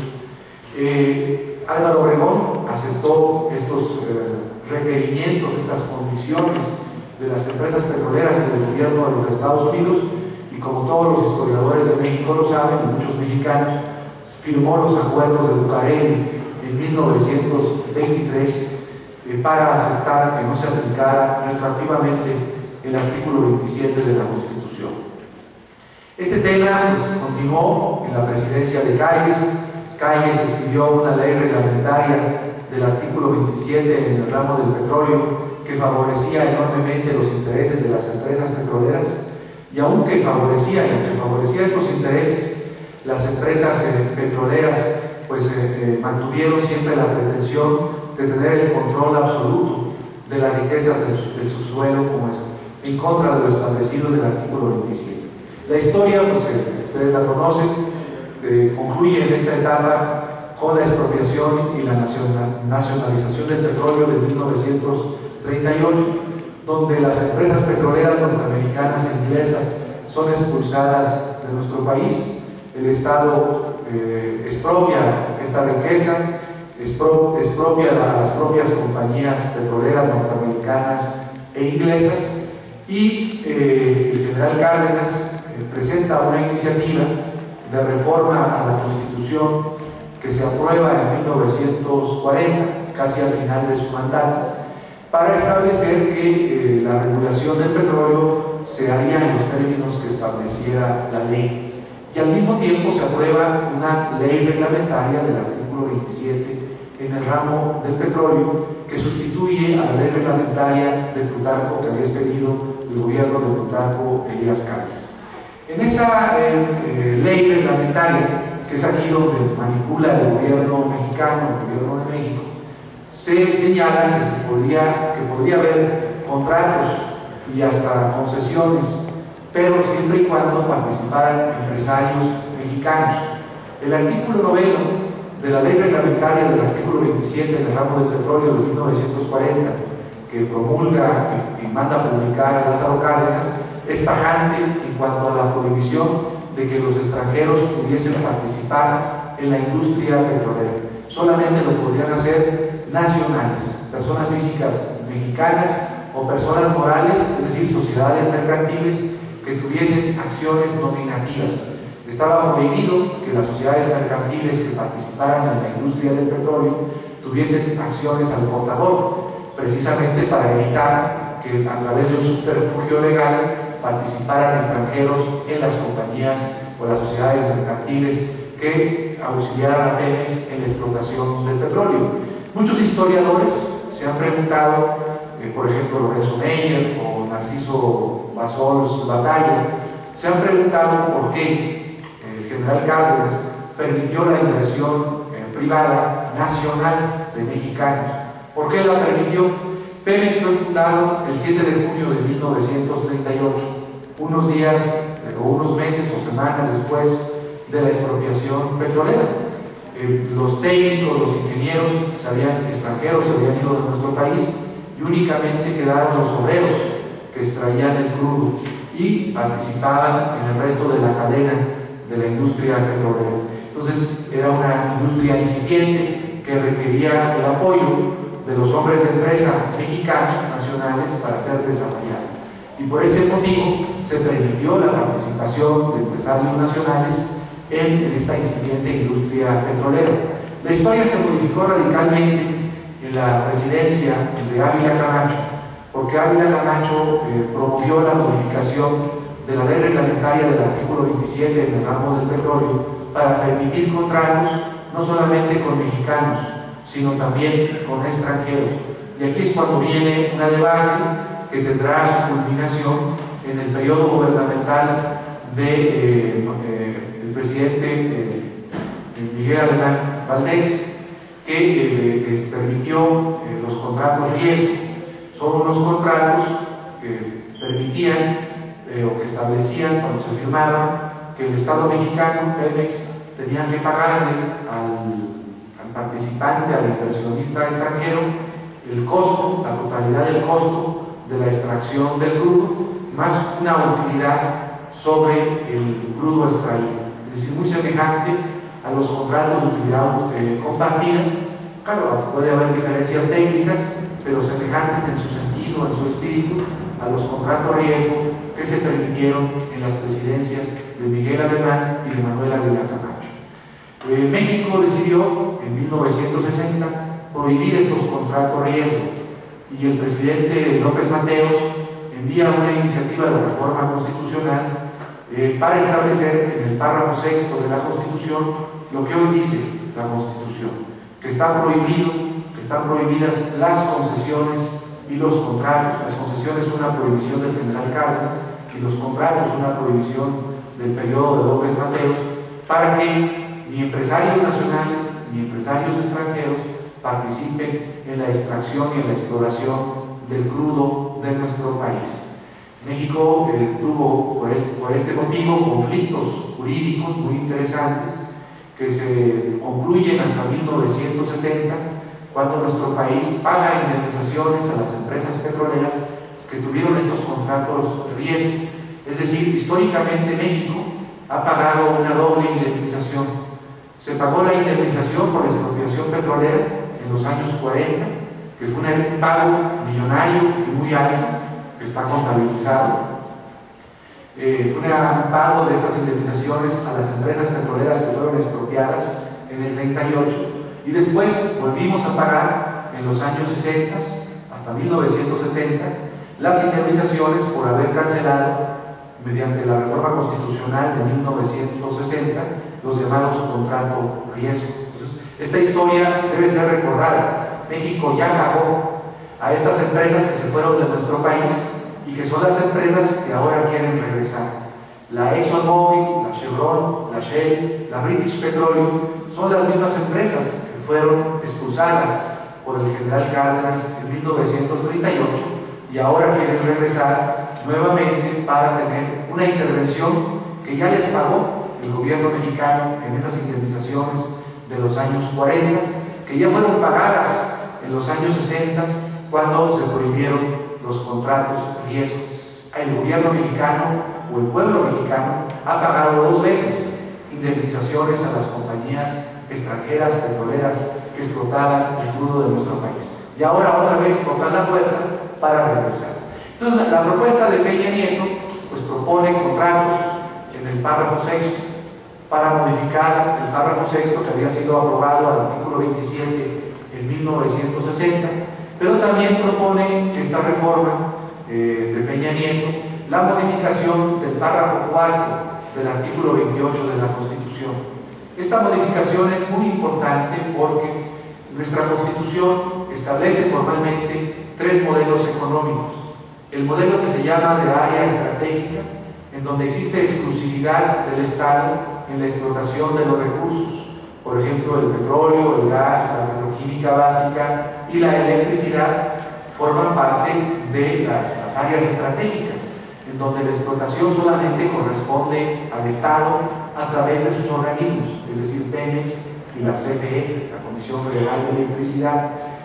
Eh, Álvaro Obregón aceptó estos eh, requerimientos, estas condiciones de las empresas petroleras y del gobierno de los Estados Unidos, y como todos los historiadores de México lo saben, y muchos mexicanos, firmó los acuerdos de Bucareli en mil novecientos veintitrés, eh, para aceptar que no se aplicara retroactivamente el artículo veintisiete de la Constitución. Este tema pues, continuó en la presidencia de Calles. Calles expidió una ley reglamentaria del artículo veintisiete en el ramo del petróleo que favorecía enormemente los intereses de las empresas petroleras, y aunque favorecía, y aunque favorecía estos intereses, las empresas eh, petroleras pues eh, eh, mantuvieron siempre la pretensión de tener el control absoluto de las riquezas del, del subsuelo, como es, en contra de lo establecido del artículo veintisiete. La historia, pues eh, ustedes la conocen, eh, concluye en esta etapa con la expropiación y la nacionalización del petróleo de mil novecientos treinta y ocho, donde las empresas petroleras norteamericanas e inglesas son expulsadas de nuestro país. El Estado eh, expropia esta riqueza, expro, expropia a las propias compañías petroleras norteamericanas e inglesas, y eh, el general Cárdenas eh, presenta una iniciativa de reforma a la Constitución que se aprueba en mil novecientos cuarenta, casi al final de su mandato, para establecer que eh, la regulación del petróleo se haría en los términos que estableciera la ley. Y al mismo tiempo se aprueba una ley reglamentaria del artículo veintisiete en el ramo del petróleo que sustituye a la ley reglamentaria de Plutarco que había expedido el gobierno de Plutarco Elías Calles. En esa eh, eh, ley reglamentaria, que es aquí donde manipula el gobierno mexicano, el gobierno de México, se señala que, se podría, que podría haber contratos y hasta concesiones, pero siempre y cuando participaran empresarios mexicanos. El artículo noveno de la ley reglamentaria del artículo veintisiete del ramo del petróleo de mil novecientos cuarenta, que promulga y, y manda a publicar a Lázaro Cárdenas, es tajante en cuanto a la prohibición de que los extranjeros pudiesen participar en la industria petrolera. Solamente lo podrían hacer nacionales, personas físicas mexicanas o personas morales, es decir, sociedades mercantiles que tuviesen acciones nominativas. Estaba prohibido que las sociedades mercantiles que participaran en la industria del petróleo tuviesen acciones al portador, precisamente para evitar que a través de un subterfugio legal participaran extranjeros en las compañías o las sociedades mercantiles que auxiliaran a Pemex en la explotación del petróleo. Muchos historiadores se han preguntado, eh, por ejemplo, Lorenzo Meyer o Narciso Bassols Batalla, se han preguntado por qué el general Cárdenas permitió la inversión eh, privada nacional de mexicanos. ¿Por qué la permitió? Pemex fue fundado el siete de junio de mil novecientos treinta y ocho, unos días eh, o unos meses o semanas después de la expropiación petrolera. Eh, los técnicos, los ingenieros se habían, extranjeros se habían ido de nuestro país y únicamente quedaron los obreros que extraían el crudo y participaban en el resto de la cadena de la industria petrolera. Entonces era una industria incipiente que requería el apoyo de los hombres de empresa mexicanos nacionales para ser desarrollada. Y por ese motivo se permitió la participación de empresarios nacionales en, en esta incipiente industria petrolera. La historia se modificó radicalmente en la presidencia de Ávila Camacho, porque Ávila Camacho eh, promovió la modificación de la ley reglamentaria del artículo veintisiete en el ramo del petróleo para permitir contratos no solamente con mexicanos, sino también con extranjeros. Y aquí es cuando viene una debacle que tendrá su culminación en el periodo gubernamental del de, eh, el presidente eh, Miguel Alemán Valdés, que eh, les permitió eh, los contratos riesgo. Son unos contratos que permitían eh, o que establecían cuando se firmaban que el Estado mexicano, Pemex, tenía que pagarle al participante, al inversionista extranjero, el costo, la totalidad del costo de la extracción del crudo, más una utilidad sobre el crudo extraído. Es decir, muy semejante a los contratos de utilidad eh, compartida. Claro, puede haber diferencias técnicas, pero semejantes en su sentido, en su espíritu, a los contratos riesgo que se permitieron en las presidencias de Miguel Alemán y de Manuel Ávila Camacho. Eh, México decidió en mil novecientos sesenta prohibir estos contratos riesgo y el presidente López Mateos envía una iniciativa de reforma constitucional eh, para establecer en el párrafo sexto de la Constitución lo que hoy dice la Constitución, que está prohibido, que están prohibidas las concesiones y los contratos. Las concesiones son una prohibición del general Cárdenas y los contratos una prohibición del periodo de López Mateos, para que ni empresarios nacionales ni empresarios extranjeros participen en la extracción y en la exploración del crudo de nuestro país. México eh, tuvo por este, por este motivo conflictos jurídicos muy interesantes que se concluyen hasta mil novecientos setenta, cuando nuestro país paga indemnizaciones a las empresas petroleras que tuvieron estos contratos de riesgo. Es decir, históricamente México ha pagado una doble indemnización. Se pagó la indemnización por expropiación petrolera en los años cuarenta, que fue un pago millonario y muy alto, que está contabilizado. Eh, fue un pago de estas indemnizaciones a las empresas petroleras que fueron expropiadas en el treinta y ocho, y después volvimos a pagar en los años sesenta, hasta mil novecientos setenta, las indemnizaciones por haber cancelado, mediante la reforma constitucional de mil novecientos sesenta, los llamados contrato riesgo. Entonces, esta historia debe ser recordada. México ya pagó a estas empresas que se fueron de nuestro país y que son las empresas que ahora quieren regresar. La ExxonMobil, la Chevron, la Shell, la British Petroleum son las mismas empresas que fueron expulsadas por el general Cárdenas en mil novecientos treinta y ocho y ahora quieren regresar nuevamente para tener una intervención que ya les pagó el gobierno mexicano en esas indemnizaciones de los años cuarenta, que ya fueron pagadas en los años sesenta, cuando se prohibieron los contratos riesgos. El gobierno mexicano o el pueblo mexicano ha pagado dos veces indemnizaciones a las compañías extranjeras petroleras que explotaban el crudo de nuestro país. Y ahora otra vez tocan la puerta para regresar. Entonces, la propuesta de Peña Nieto pues propone contratos en el párrafo sexto para modificar el párrafo sexto que había sido aprobado al artículo veintisiete en mil novecientos sesenta, pero también propone esta reforma eh, de Peña Nieto la modificación del párrafo cuatro del artículo veintiocho de la Constitución. Esta modificación es muy importante porque nuestra Constitución establece formalmente tres modelos económicos. El modelo que se llama de área estratégica, en donde existe exclusividad del Estado en la explotación de los recursos, por ejemplo el petróleo, el gas, la petroquímica básica y la electricidad forman parte de las, las áreas estratégicas, en donde la explotación solamente corresponde al Estado a través de sus organismos, es decir, Pemex y la C F E, la Comisión Federal de Electricidad.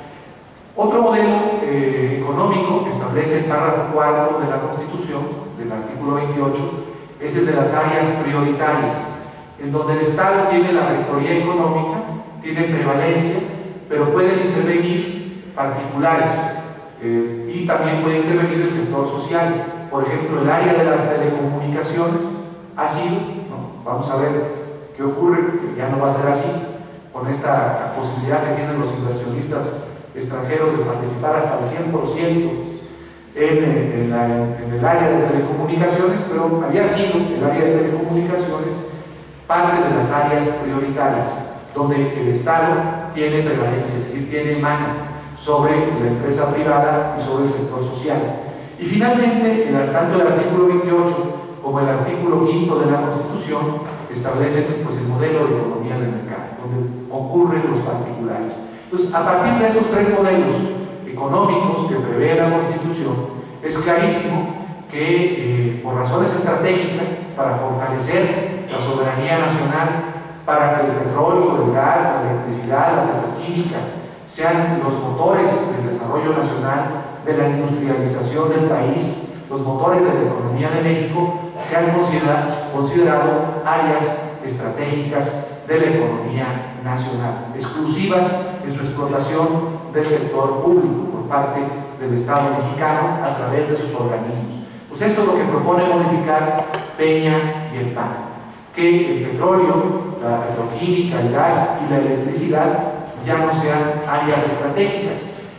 Otro modelo eh, económico que establece el párrafo cuatro de la Constitución, del artículo veintiocho, es el de las áreas prioritarias, en donde el Estado tiene la rectoría económica, tiene prevalencia, pero pueden intervenir particulares eh, y también puede intervenir el sector social. Por ejemplo, el área de las telecomunicaciones ha sido, ¿no? Vamos a ver qué ocurre, que ya no va a ser así, con esta posibilidad que tienen los inversionistas extranjeros de participar hasta el cien por ciento en, en, la, en el área de telecomunicaciones, pero había sido el área de telecomunicaciones parte de las áreas prioritarias, donde el Estado tiene prevalencia, es decir, tiene mano sobre la empresa privada y sobre el sector social. Y finalmente, el, tanto el artículo veintiocho como el artículo quinto de la Constitución establecen pues, el modelo de economía de mercado, donde concurren los particulares. Entonces, a partir de estos tres modelos económicos que prevé la Constitución, es clarísimo que eh, por razones estratégicas, para fortalecer la soberanía nacional, para que el petróleo, el gas, la electricidad, la petroquímica sean los motores del desarrollo nacional, de la industrialización del país, los motores de la economía de México, se han considerado, considerado áreas estratégicas de la economía nacional, exclusivas en su explotación del sector público por parte del Estado mexicano a través de sus organismos. Pues esto es lo que propone modificar Peña y el P A N, que el petróleo, la petroquímica, el gas y la electricidad ya no sean áreas estratégicas.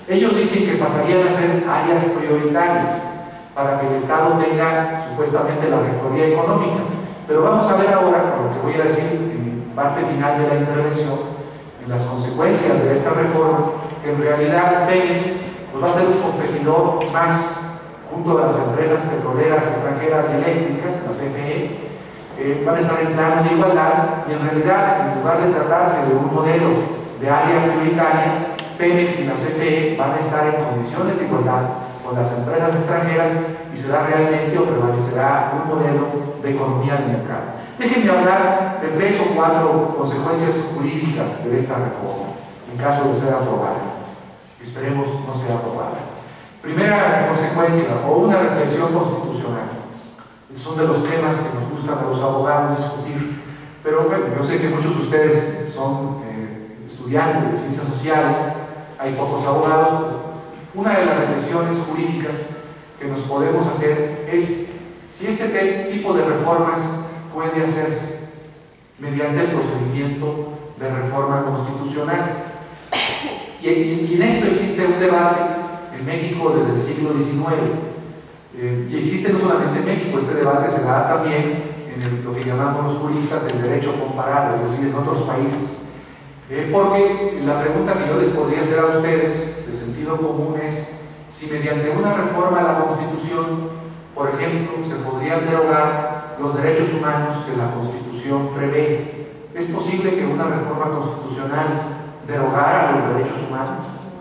Ellos dicen que pasarían a ser áreas prioritarias para que el Estado tenga supuestamente la rectoría económica. Pero vamos a ver ahora, por lo que voy a decir en parte final de la intervención, en las consecuencias de esta reforma, que en realidad Pemex pues, va a ser un competidor más junto a las empresas petroleras extranjeras y eléctricas, la C F E, eh, van a estar en plano de igualdad y en realidad, en lugar de tratarse de un modelo de área prioritaria, Pemex y la C F E van a estar en condiciones de igualdad con las empresas extranjeras y será realmente o prevalecerá un modelo de economía de mercado. Déjenme hablar de tres o cuatro consecuencias jurídicas de esta reforma, en caso de ser aprobada. Esperemos no sea aprobada. Primera consecuencia, o una reflexión constitucional. Son de los temas que nos gustan a los abogados discutir, pero bueno, yo sé que muchos de ustedes son eh, estudiantes de ciencias sociales, hay pocos abogados. Una de las reflexiones jurídicas que nos podemos hacer es si este tipo de reformas puede hacerse mediante el procedimiento de reforma constitucional. Y, y, y en esto existe un debate en México desde el siglo diecinueve. Eh, y existe no solamente en México, este debate se da también en el, lo que llamamos los juristas el derecho comparado, es decir, en otros países. Eh, porque la pregunta que yo les podría hacer a ustedes, de sentido común, es si mediante una reforma a la Constitución, por ejemplo, se podrían derogar los derechos humanos que la Constitución prevé. ¿Es posible que una reforma constitucional derogara los derechos humanos?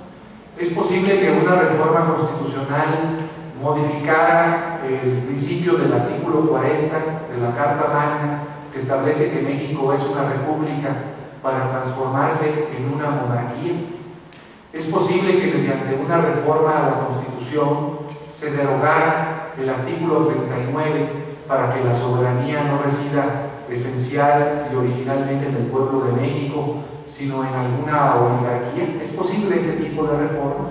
¿Es posible que una reforma constitucional modificara el principio del artículo cuarenta de la Carta Magna, que establece que México es una república, para transformarse en una monarquía? ¿Es posible que mediante una reforma a la Constitución se derogara el artículo treinta y nueve para que la soberanía no resida esencial y originalmente en el pueblo de México, sino en alguna oligarquía? ¿Es posible este tipo de reformas?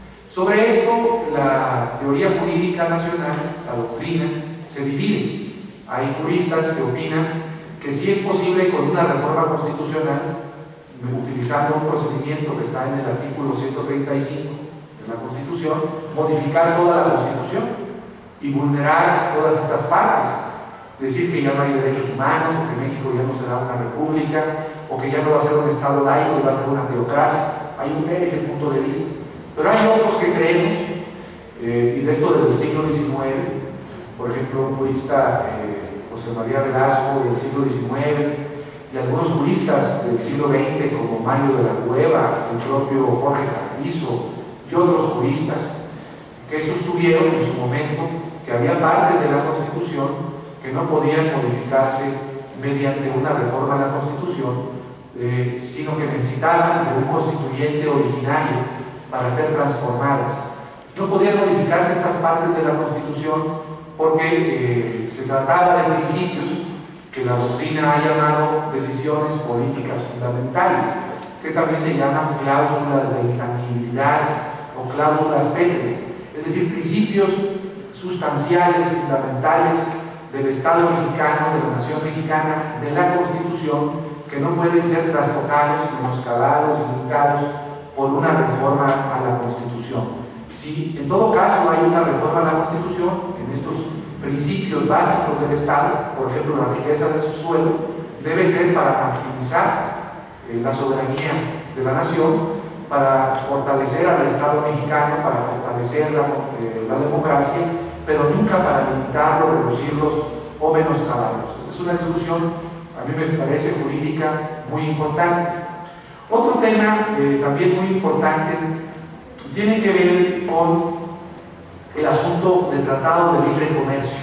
Sobre esto, la teoría jurídica nacional, la doctrina, se divide. Hay juristas que opinan que sí es posible con una reforma constitucional, utilizando un procedimiento que está en el artículo ciento treinta y cinco de la Constitución, modificar toda la Constitución y vulnerar todas estas partes. Decir que ya no hay derechos humanos, o que México ya no será una república, o que ya no va a ser un Estado laico y va a ser una teocracia. Hay un ese punto de vista. Pero hay otros que creemos, eh, y de esto desde el siglo diecinueve, por ejemplo, un jurista, eh, José María Velasco, del siglo diecinueve, y algunos juristas del siglo veinte, como Mario de la Cueva, el propio Jorge Carrizo, y otros juristas, que sostuvieron en su momento que había partes de la Constitución que no podían modificarse mediante una reforma a la Constitución, eh, sino que necesitaban de un constituyente originario para ser transformadas. No podían modificarse estas partes de la Constitución porque eh, se trataba de principios que la doctrina ha llamado decisiones políticas fundamentales, que también se llaman cláusulas de intangibilidad o cláusulas pétreas, es decir, principios sustanciales, fundamentales del Estado mexicano, de la nación mexicana, de la Constitución, que no pueden ser trastocados, menoscabados y limitados por una reforma a la Constitución. Si en todo caso hay una reforma a la Constitución, en estos principios básicos del Estado, por ejemplo la riqueza de su suelo, debe ser para maximizar eh, la soberanía de la nación, para fortalecer al Estado mexicano, para fortalecer la, eh, la democracia, pero nunca para limitarlos, reducirlos o menoscabarlos. Esta es una discusión, a mí me parece jurídica, muy importante. Otro tema eh, también muy importante tiene que ver con el asunto del Tratado de Libre Comercio.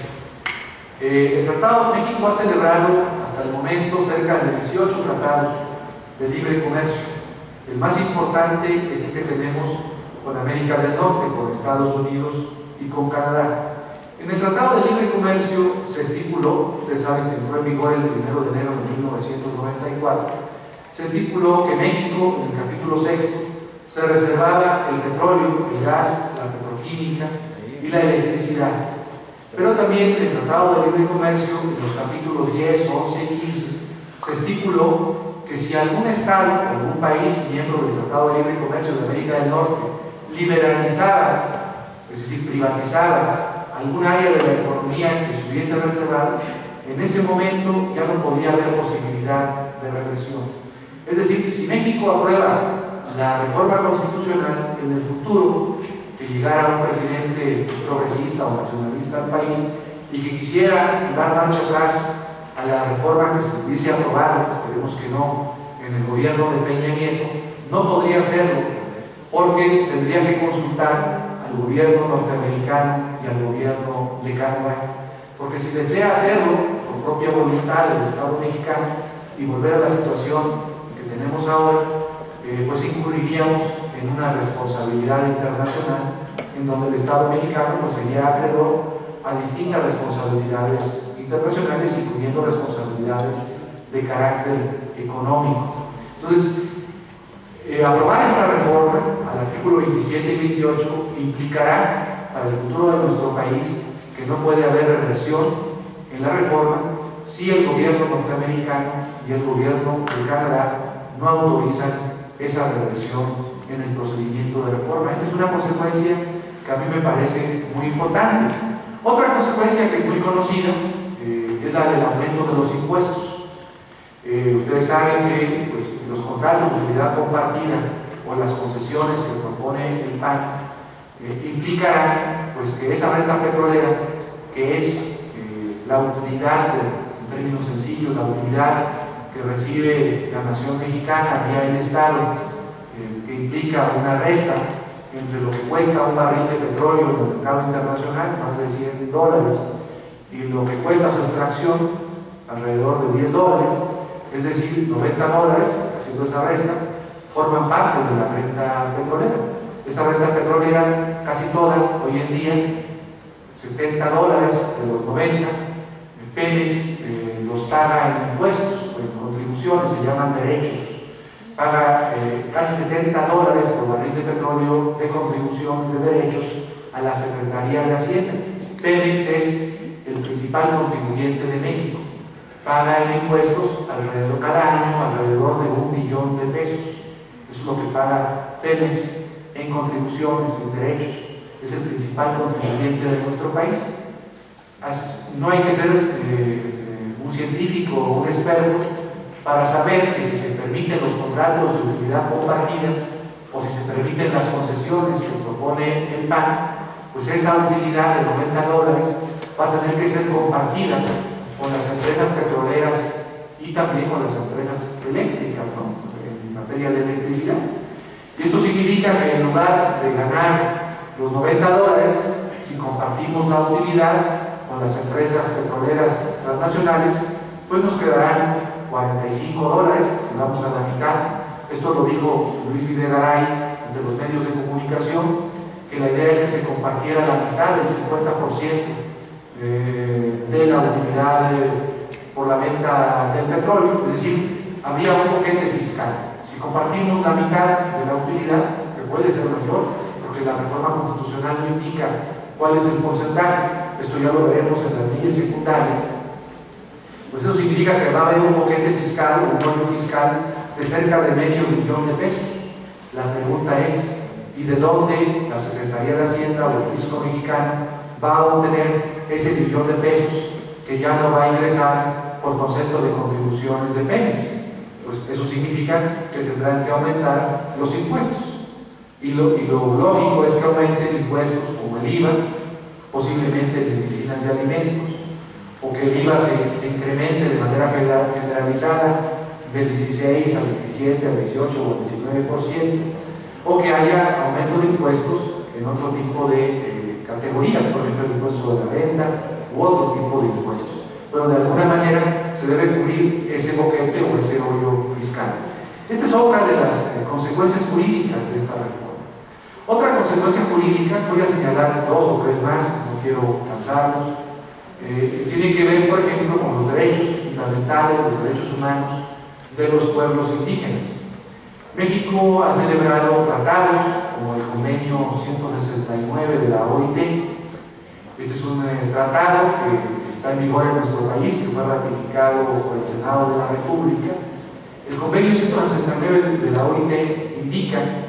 Eh, el Tratado de México ha celebrado hasta el momento cerca de dieciocho tratados de libre comercio. El más importante es el que tenemos con América del Norte, con Estados Unidos y con Canadá. En el Tratado de Libre Comercio se estipuló, ustedes saben que entró en vigor el primero de enero de mil novecientos noventa y cuatro, se estipuló que México, en el capítulo sexto, se reservaba el petróleo, el gas, la petroquímica y la electricidad. Pero también en el Tratado de Libre Comercio, en los capítulos diez, once y quince, se estipuló que si algún Estado, algún país miembro del Tratado de Libre Comercio de América del Norte, liberalizara, es decir, privatizara algún área de la economía que se hubiese reservado, en ese momento ya no podría haber posibilidad de regresión. Es decir, si México aprueba la reforma constitucional, en el futuro que llegara un presidente progresista o nacionalista al país y que quisiera dar marcha atrás a la reforma que se hubiese aprobado, esperemos que no, en el gobierno de Peña Nieto, no podría hacerlo, porque tendría que consultar al gobierno norteamericano y al gobierno de Canadá, porque si desea hacerlo por propia voluntad del Estado mexicano y volver a la situación que tenemos ahora, eh, pues incurriríamos en una responsabilidad internacional en donde el Estado mexicano pues sería acreedor a distintas responsabilidades internacionales, incluyendo responsabilidades de carácter económico. Entonces, eh, aprobar esta reforma al artículo veintisiete y veintiocho implicará para el futuro de nuestro país que no puede haber regresión en la reforma si el gobierno norteamericano y el gobierno de Canadá no autorizan esa regresión en el procedimiento de reforma. Esta es una consecuencia que a mí me parece muy importante. Otra consecuencia que es muy conocida eh, es la del aumento de los impuestos. Eh, ustedes saben que pues, los contratos de utilidad compartida o las concesiones que propone el P A N eh, implicarán pues, que esa renta petrolera, que es eh, la utilidad, en términos sencillos, la utilidad que recibe la nación mexicana vía el Estado, eh, que implica una resta entre lo que cuesta un barril de petróleo en el mercado internacional, más de cien dólares, y lo que cuesta su extracción, alrededor de diez dólares, es decir, noventa dólares, haciendo esa resta, forman parte de la renta petrolera. Esa renta petrolera, casi toda, hoy en día, setenta dólares de los noventa, Pemex eh, los paga en impuestos, o en contribuciones, se llaman derechos. Paga eh, casi setenta dólares por barril de petróleo de contribuciones de derechos a la Secretaría de Hacienda. Pemex es el principal contribuyente de México. Paga en impuestos alrededor, cada año alrededor de un millón de pesos. Eso es lo que paga Pemex en contribuciones, en derechos. Es el principal contribuyente de nuestro país. No hay que ser eh, un científico o un experto para saber que si se permiten los contratos de utilidad compartida o si se permiten las concesiones que propone el P A N, pues esa utilidad de noventa dólares va a tener que ser compartida con las empresas petroleras y también con las empresas eléctricas, ¿no? En materia de electricidad. Y esto significa que en lugar de ganar los noventa dólares, si compartimos la utilidad con las empresas petroleras transnacionales, pues nos quedarán cuarenta y cinco dólares, si vamos a la mitad. Esto lo dijo Luis Videgaray ante los medios de comunicación, que la idea es que se compartiera la mitad, el cincuenta por ciento eh, de la utilidad de, por la venta del petróleo, es decir, habría un boquete fiscal. Si compartimos la mitad de la utilidad, que puede ser mayor, porque la reforma constitucional no indica cuál es el porcentaje, esto ya lo veremos en las leyes secundarias, pues eso significa que va a haber un boquete fiscal, un bono fiscal de cerca de medio millón de pesos. La pregunta es, ¿y de dónde la Secretaría de Hacienda o el Fisco Mexicano va a obtener ese millón de pesos que ya no va a ingresar por concepto de contribuciones de Pemex? Pues eso significa que tendrán que aumentar los impuestos. Y lo, y lo lógico es que aumenten impuestos como el I V A, posiblemente de medicinas y alimentos, o que el I V A se, se incremente de manera generalizada del dieciséis al diecisiete, al dieciocho o al diecinueve por ciento, o que haya aumento de impuestos en otro tipo de eh, categorías, por ejemplo el impuesto de la renta u otro tipo de impuestos. Pero de alguna manera se debe cubrir ese boquete o ese hoyo fiscal. Esta es otra de las eh, consecuencias jurídicas de esta reforma. Otra consecuencia jurídica, voy a señalar dos o tres más, no quiero cansarnos, eh, tiene que ver, por ejemplo, con los derechos fundamentales, los derechos humanos de los pueblos indígenas. México ha celebrado tratados como el convenio ciento sesenta y nueve de la O I T. Este es un eh, tratado que está en vigor en nuestro país, que fue ratificado por el Senado de la República. El convenio ciento sesenta y nueve de la O I T indica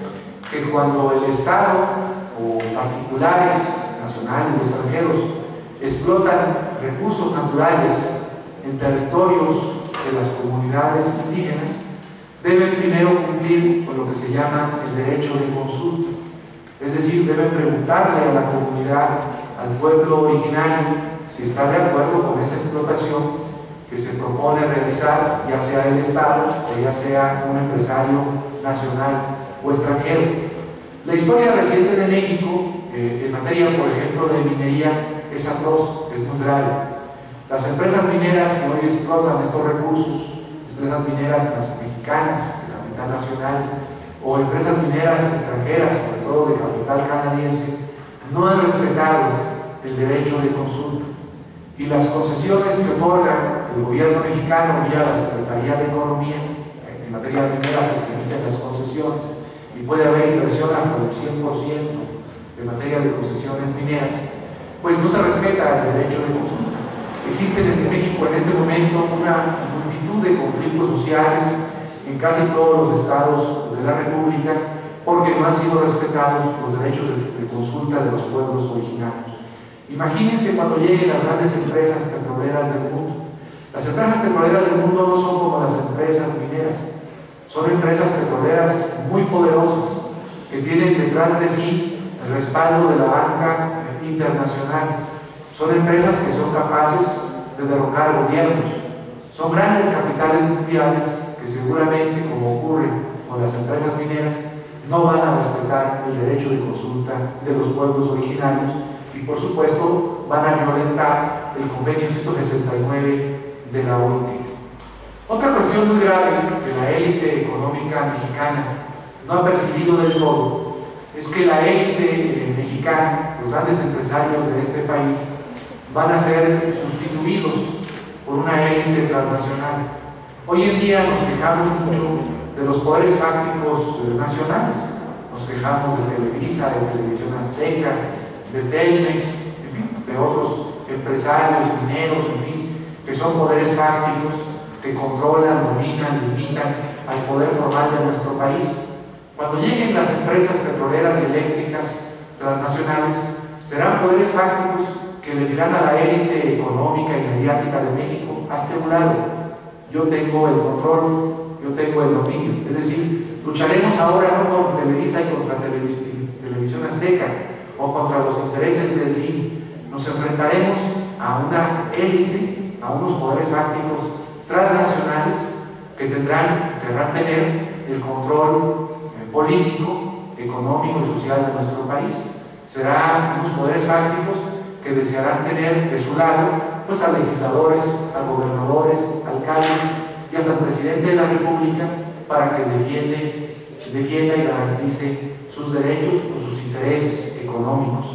que cuando el Estado o particulares, nacionales o extranjeros, explotan recursos naturales en territorios de las comunidades indígenas, deben primero cumplir con lo que se llama el derecho de consulta. Es decir, deben preguntarle a la comunidad, al pueblo originario, si está de acuerdo con esa explotación que se propone realizar, ya sea el Estado o ya sea un empresario nacional o extranjero. La historia reciente de México, eh, en materia, por ejemplo, de minería, es atroz, es muy grave. Las empresas mineras que hoy explotan estos recursos, empresas mineras mexicanas, de capital nacional, o empresas mineras extranjeras, sobre todo de capital canadiense, no han respetado el derecho de consulta. Y las concesiones que otorga el gobierno mexicano vía la Secretaría de Economía, en materia minera se permiten las concesiones, y puede haber inversión hasta del cien por ciento en materia de concesiones mineras, pues no se respeta el derecho de consulta. Existen en México en este momento una multitud de conflictos sociales en casi todos los estados de la República porque no han sido respetados los derechos de, de consulta de los pueblos originarios. Imagínense cuando lleguen las grandes empresas petroleras del mundo. Las empresas petroleras del mundo no son como las empresas mineras, son empresas petroleras muy poderosas que tienen detrás de sí el respaldo de la banca internacional. Son empresas que son capaces de derrocar gobiernos. Son grandes capitales mundiales que seguramente, como ocurre con las empresas mineras, no van a respetar el derecho de consulta de los pueblos originarios y, por supuesto, van a violentar el convenio ciento sesenta y nueve de la O I T. Otra cuestión muy grave que la élite económica mexicana no ha percibido del todo es que la élite mexicana, los grandes empresarios de este país, van a ser sustituidos por una élite transnacional. Hoy en día nos quejamos mucho de los poderes fácticos nacionales, nos quejamos de Televisa, de Televisión Azteca, de Telmex, en fin, de otros empresarios, mineros, en fin, que son poderes fácticos que controlan, dominan, limitan al poder formal de nuestro país. Cuando lleguen las empresas petroleras y eléctricas transnacionales, serán poderes fácticos que le dirán a la élite económica y mediática de México: hazte a un lado, yo tengo el control, yo tengo el dominio. Es decir, lucharemos ahora no con Televisa y contra Televis Televisión Azteca o contra los intereses de S L I, nos enfrentaremos a una élite, a unos poderes fácticos transnacionales que tendrán, querrán tener el control eh, político, económico y social de nuestro país. Serán unos poderes fácticos que desearán tener de su lado pues a legisladores, a gobernadores, alcaldes y hasta al presidente de la República para que defiende, defienda y garantice sus derechos o sus intereses económicos.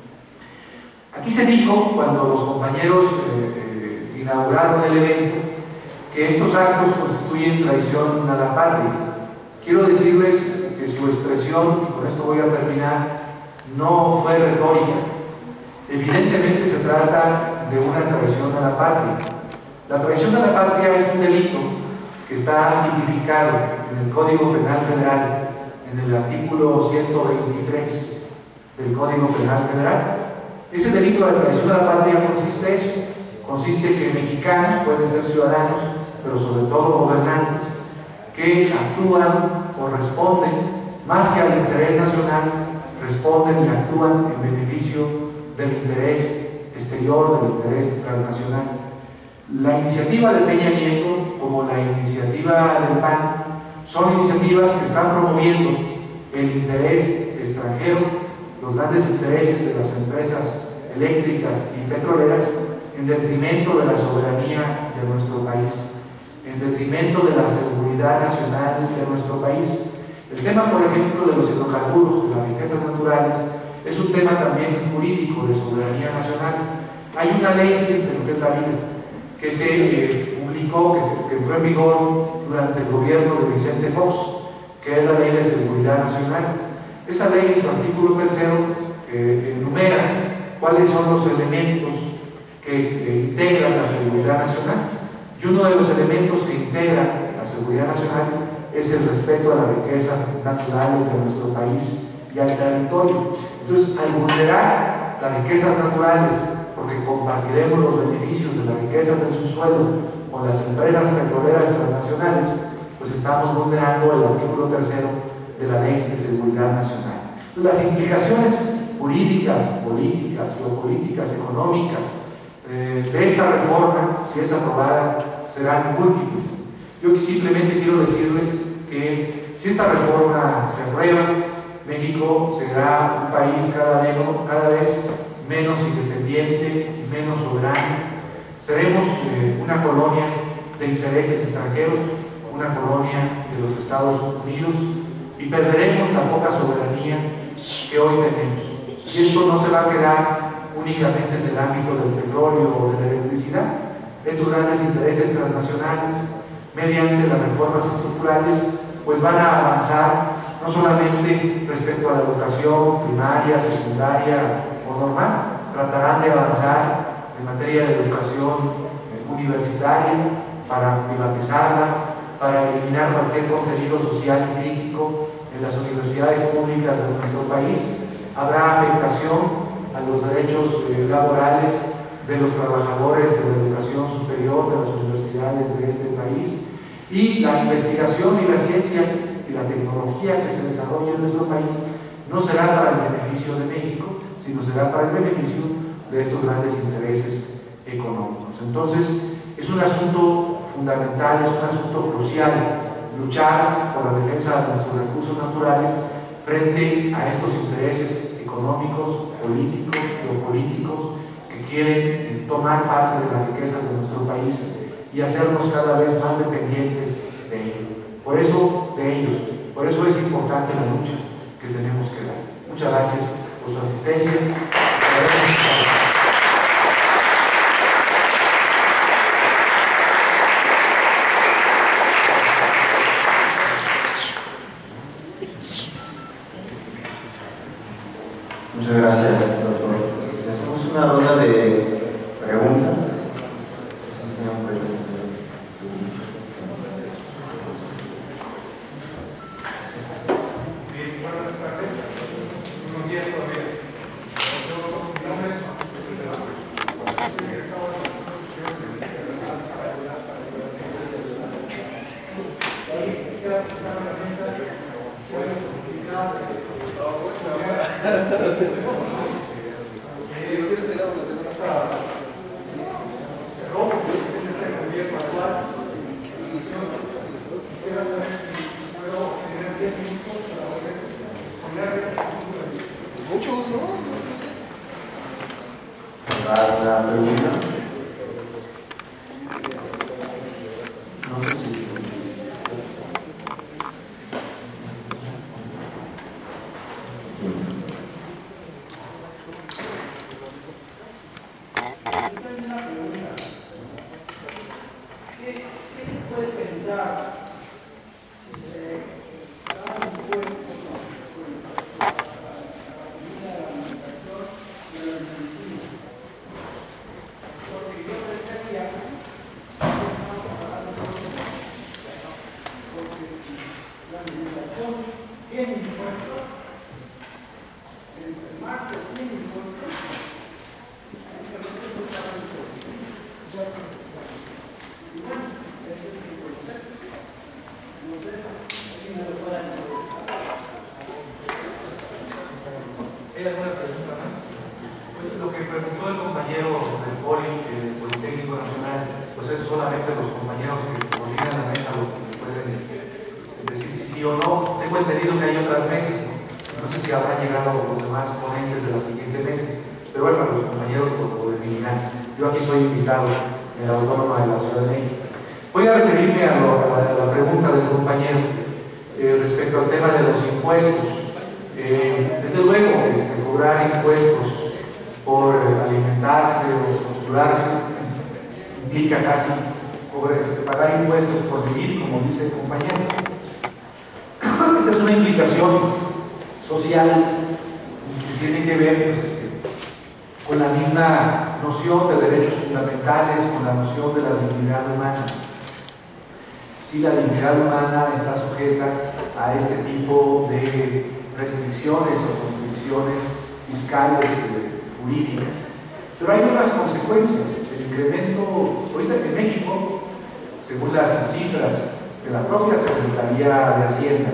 Aquí se dijo, cuando los compañeros eh, eh, inauguraron el evento, que estos actos constituyen traición a la patria. Quiero decirles que su expresión, y con esto voy a terminar, no fue retórica. Evidentemente se trata de una traición a la patria. La traición a la patria es un delito que está tipificado en el Código Penal Federal, en el artículo ciento veintitrés del Código Penal Federal. Ese delito de traición a la patria consiste en eso, consiste en que mexicanos pueden ser ciudadanos, pero sobre todo gobernantes, que actúan o responden, más que al interés nacional, responden y actúan en beneficio del interés exterior, del interés transnacional. La iniciativa de Peña Nieto, como la iniciativa del P A N, son iniciativas que están promoviendo el interés extranjero, los grandes intereses de las empresas eléctricas y petroleras, en detrimento de la soberanía de nuestro país, en detrimento de la seguridad nacional de nuestro país. El tema, por ejemplo, de los hidrocarburos, de las riquezas naturales, es un tema también jurídico de soberanía nacional. Hay una ley, fíjense lo que es la vida, que se eh, publicó, que, se, que entró en vigor durante el gobierno de Vicente Fox, que es la Ley de Seguridad Nacional. Esa ley, en su artículo tercero, eh, enumera cuáles son los elementos que, que integran la seguridad nacional. Y uno de los elementos que integran la seguridad nacional es el respeto a las riquezas naturales de nuestro país y al territorio. Entonces, al vulnerar las riquezas naturales, porque compartiremos los beneficios de las riquezas del subsuelo con las empresas petroleras transnacionales, pues estamos vulnerando el artículo tercero de la Ley de Seguridad Nacional. Entonces, las implicaciones jurídicas, políticas, geopolíticas, económicas eh, de esta reforma, si es aprobada, serán múltiples. Yo simplemente quiero decirles que si esta reforma se aprueba, México será un país cada vez, cada vez menos independiente, menos soberano. Seremos eh, una colonia de intereses extranjeros, una colonia de los Estados Unidos, y perderemos la poca soberanía que hoy tenemos. Y esto no se va a quedar únicamente en el ámbito del petróleo o de la electricidad. Estos grandes intereses transnacionales, mediante las reformas estructurales, pues van a avanzar no solamente respecto a la educación primaria, secundaria o normal, tratarán de avanzar en materia de educación universitaria para privatizarla, para eliminar cualquier contenido social y crítico en las universidades públicas de nuestro país. Habrá afectación a los derechos eh, laborales de los trabajadores de la educación superior de las universidades de este país, y la investigación y la ciencia y la tecnología que se desarrolla en nuestro país no será para el beneficio de México, sino será para el beneficio de estos grandes intereses económicos. Entonces, es un asunto fundamental, es un asunto crucial luchar por la defensa de nuestros recursos naturales frente a estos intereses económicos, políticos, geopolíticos que quieren tomar parte de las riquezas de nuestro país y hacernos cada vez más dependientes de ellos. Por eso, de ellos. Por eso es importante la lucha que tenemos que dar. Muchas gracias por su asistencia. Muchas gracias, doctor. Este, hacemos una ronda de preguntas. Bien, buenas tardes. Buenos días todavía. Yo, mi nombre es quisiera preguntar a la mesa si hay oportunidad de quisiera saber si puedo tener diez minutos para poder exponerles muchos, ¿no? La pregunta. No sé si. ¿Qué, ¿Qué se puede pensar si se da un impuesto a la alimentación y a la medicina? Porque yo pensaría que estamos pagando porque la alimentación tiene impuestos, el marzo tiene impuestos, y que nosotros pagamos impuestos. Y bueno, ese es el concepto. No sé si me lo puedan contestar. ¿Hay alguna pregunta más? Pues lo que preguntó el compañero del Poli, del Politécnico Nacional, pues es solamente los compañeros que coordinan la mesa lo que pueden decir si sí o no. Tengo entendido que hay otras mesas, no sé si habrán llegado los demás ponentes de la siguiente mesa, pero bueno, los compañeros lo, lo definirán. Yo aquí soy invitado en la Autónoma de la Ciudad de México. Voy a referirme a, lo, a la pregunta del compañero eh, respecto al tema de los impuestos. Eh, desde luego, este, cobrar impuestos por eh, alimentarse o curarse implica casi cobrar, este, pagar impuestos por vivir, como dice el compañero. Esta es una implicación social que tiene que ver pues, este, con la misma noción de derechos fundamentales, con la noción de la dignidad humana. Si si la dignidad humana está sujeta a este tipo de restricciones o constricciones fiscales, eh, jurídicas. Pero hay unas consecuencias. El incremento, ahorita en México, según las cifras de la propia Secretaría de Hacienda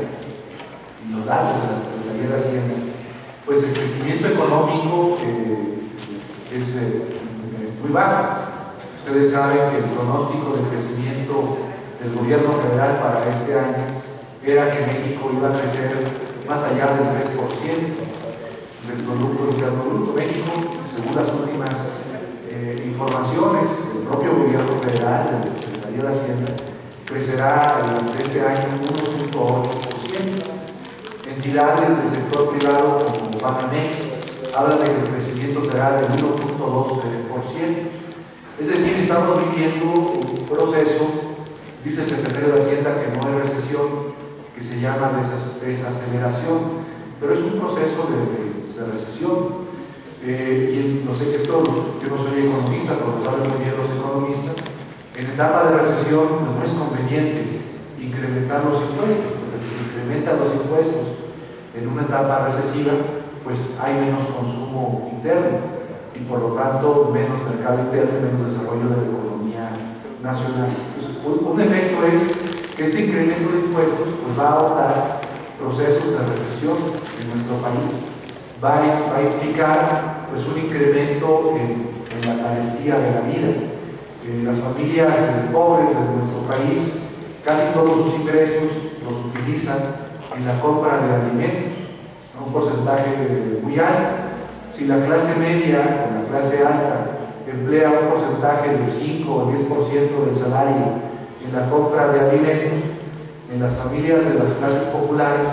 y los datos de la Secretaría de Hacienda, pues el crecimiento económico eh, es eh, muy bajo. Ustedes saben que el pronóstico de crecimiento del gobierno federal para este año era que México iba a crecer más allá del tres por ciento del Producto Interno Bruto. México, según las últimas eh, informaciones del propio gobierno federal, de la Secretaría de Hacienda, crecerá durante este año uno punto ocho por ciento. Entidades del sector privado como Banamex hablan de que el crecimiento será del uno punto dos por ciento. Es decir, estamos viviendo un proceso, dice el secretario de Hacienda que no hay recesión, que se llama desaceleración, pero es un proceso de, de, de recesión. Eh, y no sé que esto, yo no soy economista, pero lo saben muy bien los economistas. En etapa de recesión no es conveniente incrementar los impuestos, porque si se incrementan los impuestos en una etapa recesiva, pues hay menos consumo interno y por lo tanto menos mercado interno y menos desarrollo de la economía nacional. Entonces, un efecto es que este incremento de impuestos pues, va a ahogar procesos de recesión en nuestro país, va a, va a implicar pues, un incremento en, en la carestía de la vida. Eh, las familias eh, pobres de nuestro país, casi todos sus ingresos los utilizan en la compra de alimentos, ¿no? Un porcentaje muy alto. Si la clase media o la clase alta emplea un porcentaje del cinco o diez por ciento del salario en la compra de alimentos, en las familias de las clases populares,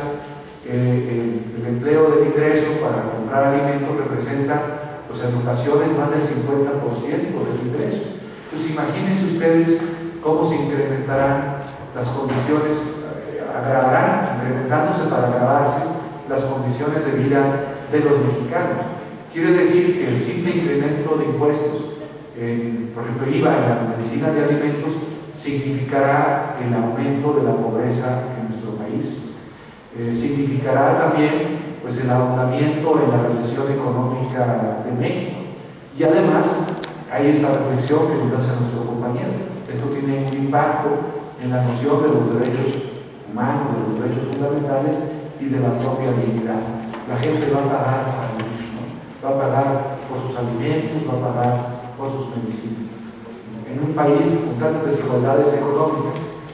eh, el, el empleo del ingreso para comprar alimentos representa, pues en ocasiones, más del cincuenta por ciento del ingreso. Entonces imagínense ustedes cómo se incrementarán las condiciones, eh, agravarán, incrementándose para agravarse las condiciones de vida de los mexicanos. Quiere decir que el simple incremento de impuestos, eh, por ejemplo, I V A en las medicinas y alimentos, significará el aumento de la pobreza en nuestro país. Eh, significará también pues, el ahondamiento en la recesión económica de México. Y además, hay esta reflexión que nos hace nuestro compañero. Esto tiene un impacto en la noción de los derechos humanos, de los derechos fundamentales y de la propia dignidad. La gente va a pagar para vivir, ¿no? Va a pagar por sus alimentos, va a pagar por sus medicinas. En un país con tantas desigualdades económicas,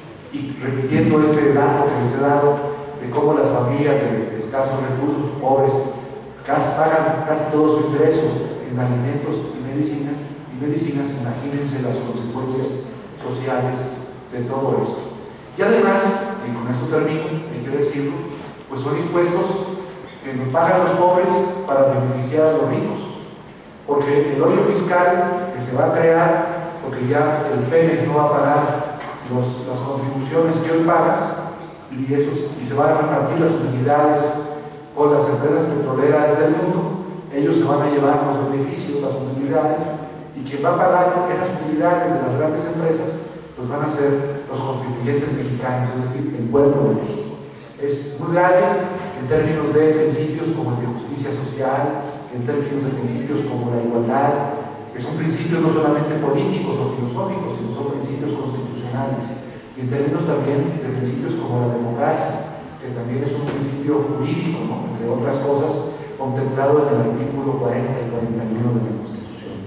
y repitiendo este dato que les he dado de cómo las familias de escasos recursos, pobres, casi, pagan casi todo su ingreso en alimentos y medicinas, y medicinas, imagínense las consecuencias sociales de todo esto. Y además, y con esto termino, hay que decirlo, pues son impuestos que nos pagan los pobres para beneficiar a los ricos, porque el hoyo fiscal que se va a crear, porque ya el Pemex no va a pagar los, las contribuciones que hoy paga, y, esos, y se van a repartir las utilidades con las empresas petroleras del mundo. Ellos se van a llevar los beneficios, las utilidades, y quien va a pagar esas utilidades de las grandes empresas, pues van a ser los contribuyentes mexicanos, es decir, el pueblo de México. Es muy grave en términos de principios como el de justicia social, en términos de principios como la igualdad, que son principios no solamente políticos o filosóficos, sino son principios constitucionales, y en términos también de principios como la democracia, que también es un principio jurídico, ¿no? Entre otras cosas, contemplado en el artículo cuarenta y cuarenta y uno de la Constitución.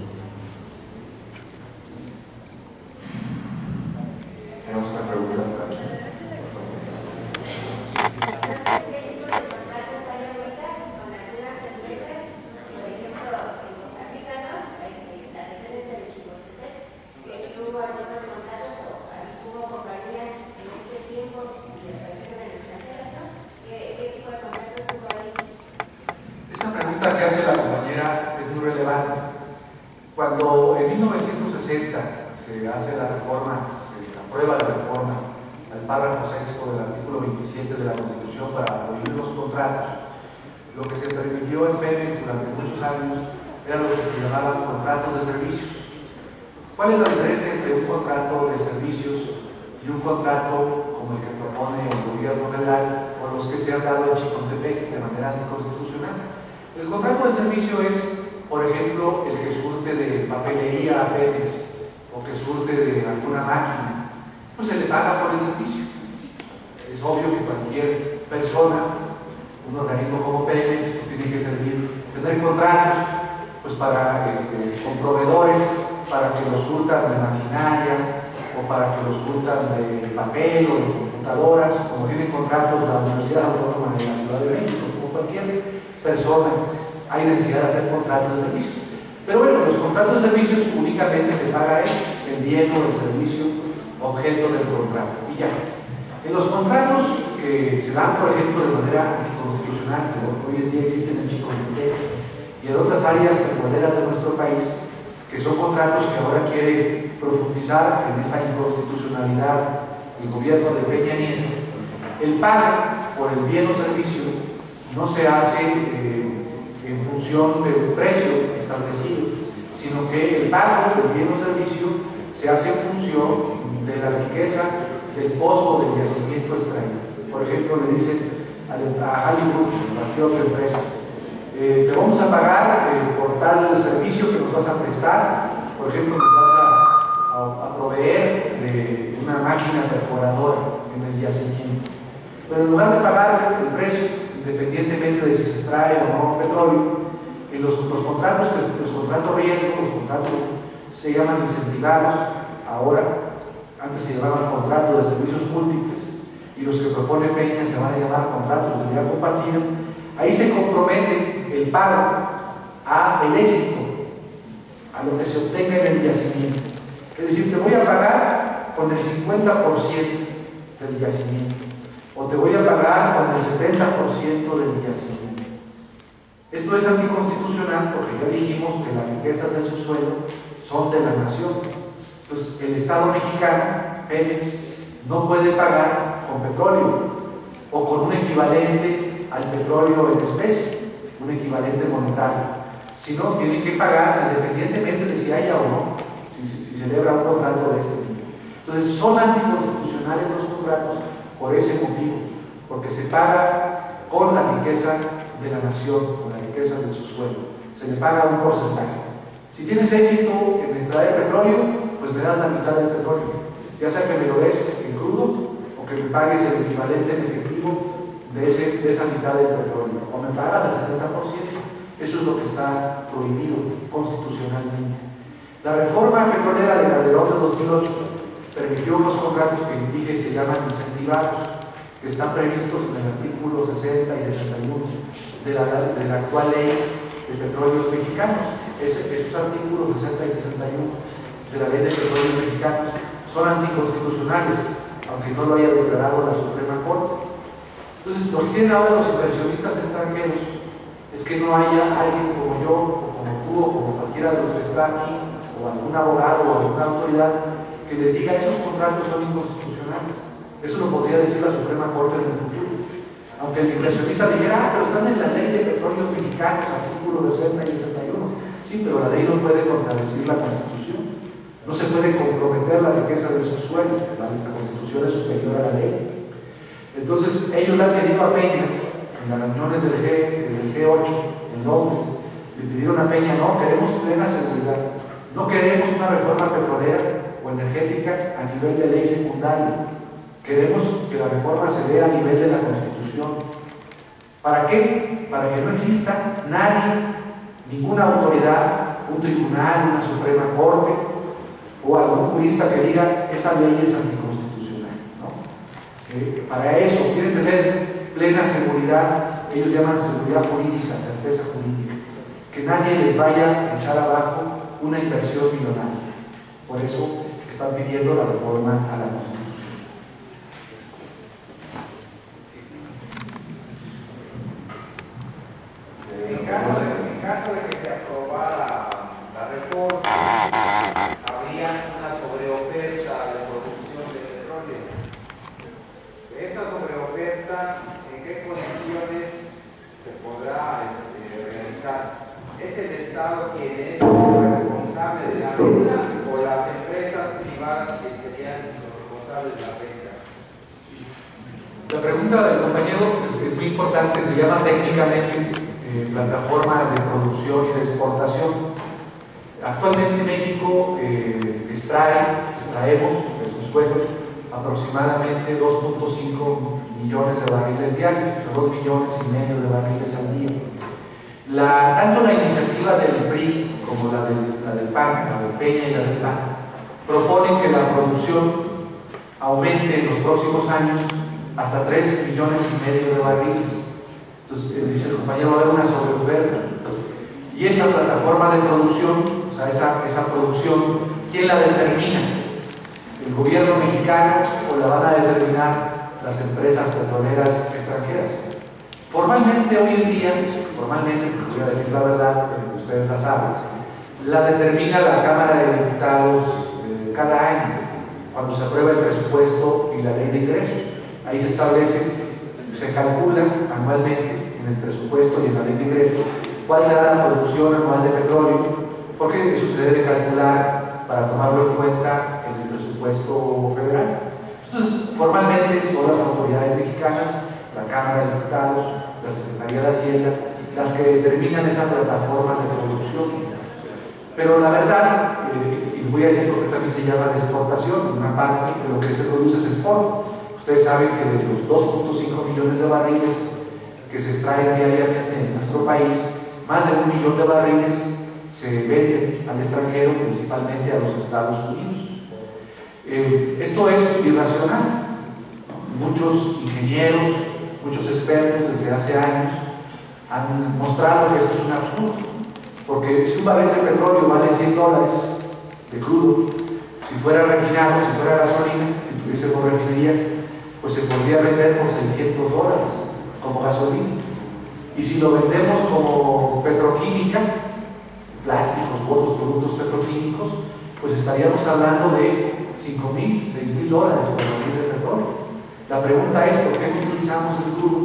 Tenemos una pregunta para que hace la compañera es muy relevante. Cuando en mil novecientos sesenta se hace la reforma, se aprueba la reforma al párrafo sexto del artículo veintisiete de la Constitución para prohibir los contratos, lo que se permitió en Pemex durante muchos años era lo que se llamaban contratos de servicios. ¿Cuál es la diferencia entre un contrato de servicios y un contrato como el que propone el gobierno federal o los que se han dado en Chicontepec de manera anticonstitucional. El contrato de servicio es, por ejemplo, el que surte de papelería a Pemex o que surte de alguna máquina, pues se le paga por el servicio. Es obvio que cualquier persona, un organismo como Pemex, pues tiene que servir, tener contratos pues para, este, con proveedores para que los surtan de maquinaria o para que los surtan de papel o de computadoras, como tienen contratos la Universidad Autónoma de la Ciudad de México, como cualquier persona, hay necesidad de hacer contratos de servicio. Pero bueno, los contratos de servicios únicamente se paga el bien o el servicio objeto del contrato y ya. En los contratos que se dan, por ejemplo, de manera anticonstitucional, que hoy en día existen en Chicontepec y en otras áreas petroleras de nuestro país, que son contratos que ahora quiere profundizar en esta inconstitucionalidad el gobierno de Peña Nieto, el pago por el bien o servicio no se hace eh, en función del precio establecido, sino que el pago del bien o servicio se hace en función de la riqueza del pozo o del yacimiento extraído. Por ejemplo, le dicen a Hollywood, cualquier otra empresa, eh, te vamos a pagar eh, por tal servicio que nos vas a prestar, por ejemplo, nos vas a, a, a proveer de una máquina perforadora en el yacimiento. Pero en lugar de pagar el precio, independientemente de si se extrae o no petróleo, en los, los contratos, los contratos riesgo, los contratos se llaman incentivados, ahora, antes se llamaban contratos de servicios múltiples, y los que propone Peña se van a llamar contratos de utilidad compartida. Ahí se compromete el pago a el éxito, a lo que se obtenga en el yacimiento. Es decir, te voy a pagar con el cincuenta por ciento del yacimiento, o te voy a pagar con el setenta por ciento del yacimiento. Esto es anticonstitucional porque ya dijimos que las riquezas del subsuelo son de la nación. Entonces, el Estado mexicano, Pemex, no puede pagar con petróleo o con un equivalente al petróleo en especie, un equivalente monetario, sino tiene que pagar independientemente de si haya o no, si, si, si celebra un contrato de este tipo. Entonces, son anticonstitucionales los contratos por ese motivo, porque se paga con la riqueza de la nación, con la riqueza del subsuelo, se le paga un porcentaje. Si tienes éxito en extraer petróleo, pues me das la mitad del petróleo, ya sea que me lo des en crudo o que me pagues el equivalente en efectivo de, ese, de esa mitad del petróleo, o me pagas el setenta por ciento. Eso es lo que está prohibido constitucionalmente. La reforma petrolera de Calderón de dos mil ocho permitió unos contratos que dije se llaman incentivados, que están previstos en el artículo sesenta y sesenta y uno de la, de la actual ley de petróleos mexicanos. Ese, esos artículos sesenta y sesenta y uno de la ley de petróleos mexicanos son anticonstitucionales, aunque no lo haya declarado la Suprema Corte. Entonces, lo que tienen ahora los inversionistas extranjeros es que no haya alguien como yo, o como tú, o como cualquiera de los que está aquí, o algún abogado o alguna autoridad que les diga esos contratos son inconstitucionales. Eso lo podría decir la Suprema Corte en el futuro. Aunque el inversionista dijera, ah, pero están en la ley de petróleos mexicanos, artículo sesenta y sesenta y uno. Sí, pero la ley no puede contradecir la Constitución. No se puede comprometer la riqueza de su suelo, la, la Constitución es superior a la ley. Entonces, ellos le han pedido a Peña, en las reuniones del, G, del G ocho en Londres, le pidieron a Peña, no, queremos plena seguridad, no queremos una reforma petrolera o energética a nivel de ley secundaria, queremos que la reforma se dé a nivel de la Constitución. ¿Para qué? Para que no exista nadie, ninguna autoridad, un tribunal, una Suprema Corte o algún jurista que diga esa ley es anticonstitucional, ¿no? Eh, para eso quieren tener plena seguridad, ellos llaman seguridad jurídica, certeza jurídica, que nadie les vaya a echar abajo una inversión millonaria. Por eso están pidiendo la reforma a la Constitución. En caso de, en caso de que se aprobara la reforma, habría una sobreoferta de producción de petróleo. Esa sobreoferta, ¿en qué condiciones se podrá este, realizar? ¿Es el Estado quien es responsable de la venta o las empresas privadas que serían los responsables exportables la renta. La pregunta del compañero es, es muy importante, se llama técnicamente eh, plataforma de producción y de exportación. Actualmente México eh, extrae, extraemos de sus suelos aproximadamente dos punto cinco millones de barriles diarios, o sea, dos millones y medio de barriles al día. La, tanto la iniciativa del P R I como la del, la del P A N, la de Peña y la del P A N, proponen que la producción aumente en los próximos años hasta tres millones y medio de barriles. Entonces, eh, dice el compañero, va a haber una sobreoferta. Y esa plataforma de producción, o sea, esa, esa producción, ¿quién la determina? ¿El gobierno mexicano o la van a determinar las empresas petroleras extranjeras? Formalmente, hoy en día, formalmente, voy a decir la verdad, pero ustedes la saben, la determina la Cámara de Diputados eh, cada año, cuando se aprueba el presupuesto y la ley de ingresos. Ahí se establece, se calcula anualmente en el presupuesto y en la ley de ingresos cuál será la producción anual de petróleo, porque eso se debe calcular para tomarlo en cuenta en el presupuesto federal. Entonces, formalmente son las autoridades mexicanas, la Cámara de Diputados, la Secretaría de Hacienda, las que determinan esa plataforma de producción. Pero la verdad, eh, y voy a decir porque también se llama de exportación, una parte de lo que se produce es export. Ustedes saben que de los dos punto cinco millones de barriles que se extraen diariamente en nuestro país, más de un millón de barriles se venden al extranjero, principalmente a los Estados Unidos. Eh, esto es irracional. Muchos ingenieros, muchos expertos desde hace años han mostrado que esto es un absurdo, porque si un barril de petróleo vale cien dólares de crudo, si fuera refinado, si fuera gasolina, si tuviésemos refinerías, pues se podría vender por seiscientos dólares como gasolina. Y si lo vendemos como petroquímica, plásticos, otros productos petroquímicos, pues estaríamos hablando de cinco mil, seis mil dólares por barril de petróleo. La pregunta es, ¿por qué no utilizamos el crudo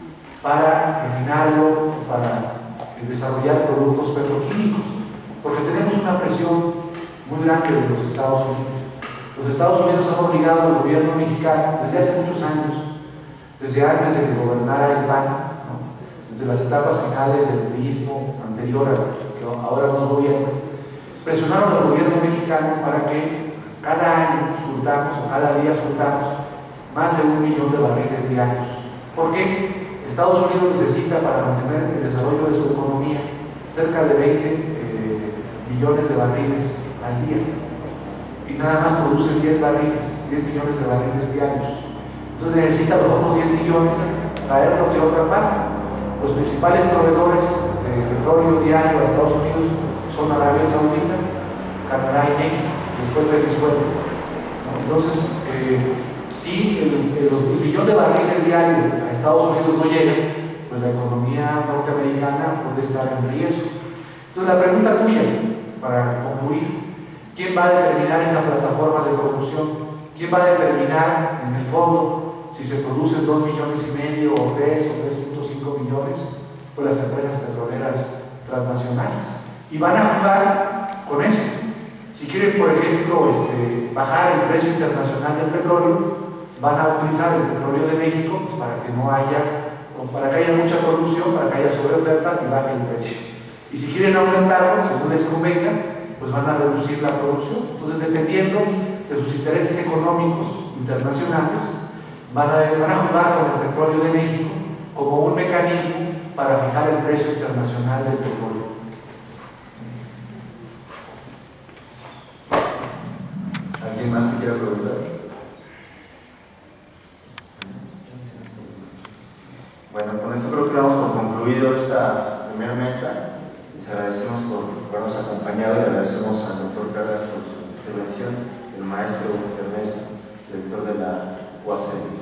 para refinarlo, para desarrollar productos petroquímicos? Porque tenemos una presión muy grande de los Estados Unidos. Los Estados Unidos han obligado al gobierno mexicano desde hace muchos años, desde antes de que gobernara el P A N, ¿no? Desde las etapas finales del priismo anterior al que ahora nos gobierna, presionaron al gobierno mexicano para que cada año surtamos o cada día surtamos más de un millón de barriles diarios. ¿Por qué? Estados Unidos necesita para mantener el desarrollo de su economía cerca de veinte eh, millones de barriles al día. Y nada más produce diez barriles, diez millones de barriles diarios. Entonces necesita los otros diez millones traerlos de otra parte. Los principales proveedores de petróleo diario a Estados Unidos son Arabia Saudita, Canadá y México, después Venezuela. Entonces, eh, si el, el, el millón de barriles diarios a Estados Unidos no llega, pues la economía norteamericana puede estar en riesgo. Entonces, la pregunta tuya, para concluir, ¿quién va a determinar esa plataforma de producción? ¿Quién va a determinar, en el fondo, si se producen dos millones y medio o tres o tres punto cinco millones? Pues las empresas petroleras transnacionales. Y van a jugar con eso. Si quieren, por ejemplo, este, bajar el precio internacional del petróleo, van a utilizar el petróleo de México pues, para que no haya, o para que haya mucha producción, para que haya sobreoferta y baje el precio. Y si quieren aumentarlo, según les convenga, pues van a reducir la producción. Entonces, dependiendo de sus intereses económicos internacionales, van a, van a jugar con el petróleo de México como un mecanismo para fijar el precio internacional del petróleo. ¿Alguien más que quiera preguntar? Bueno, con esto creo que damos por concluido esta primera mesa. Les agradecemos por habernos acompañado y agradecemos al doctor Cárdenas por su intervención, el maestro Ernesto, director de la U A C.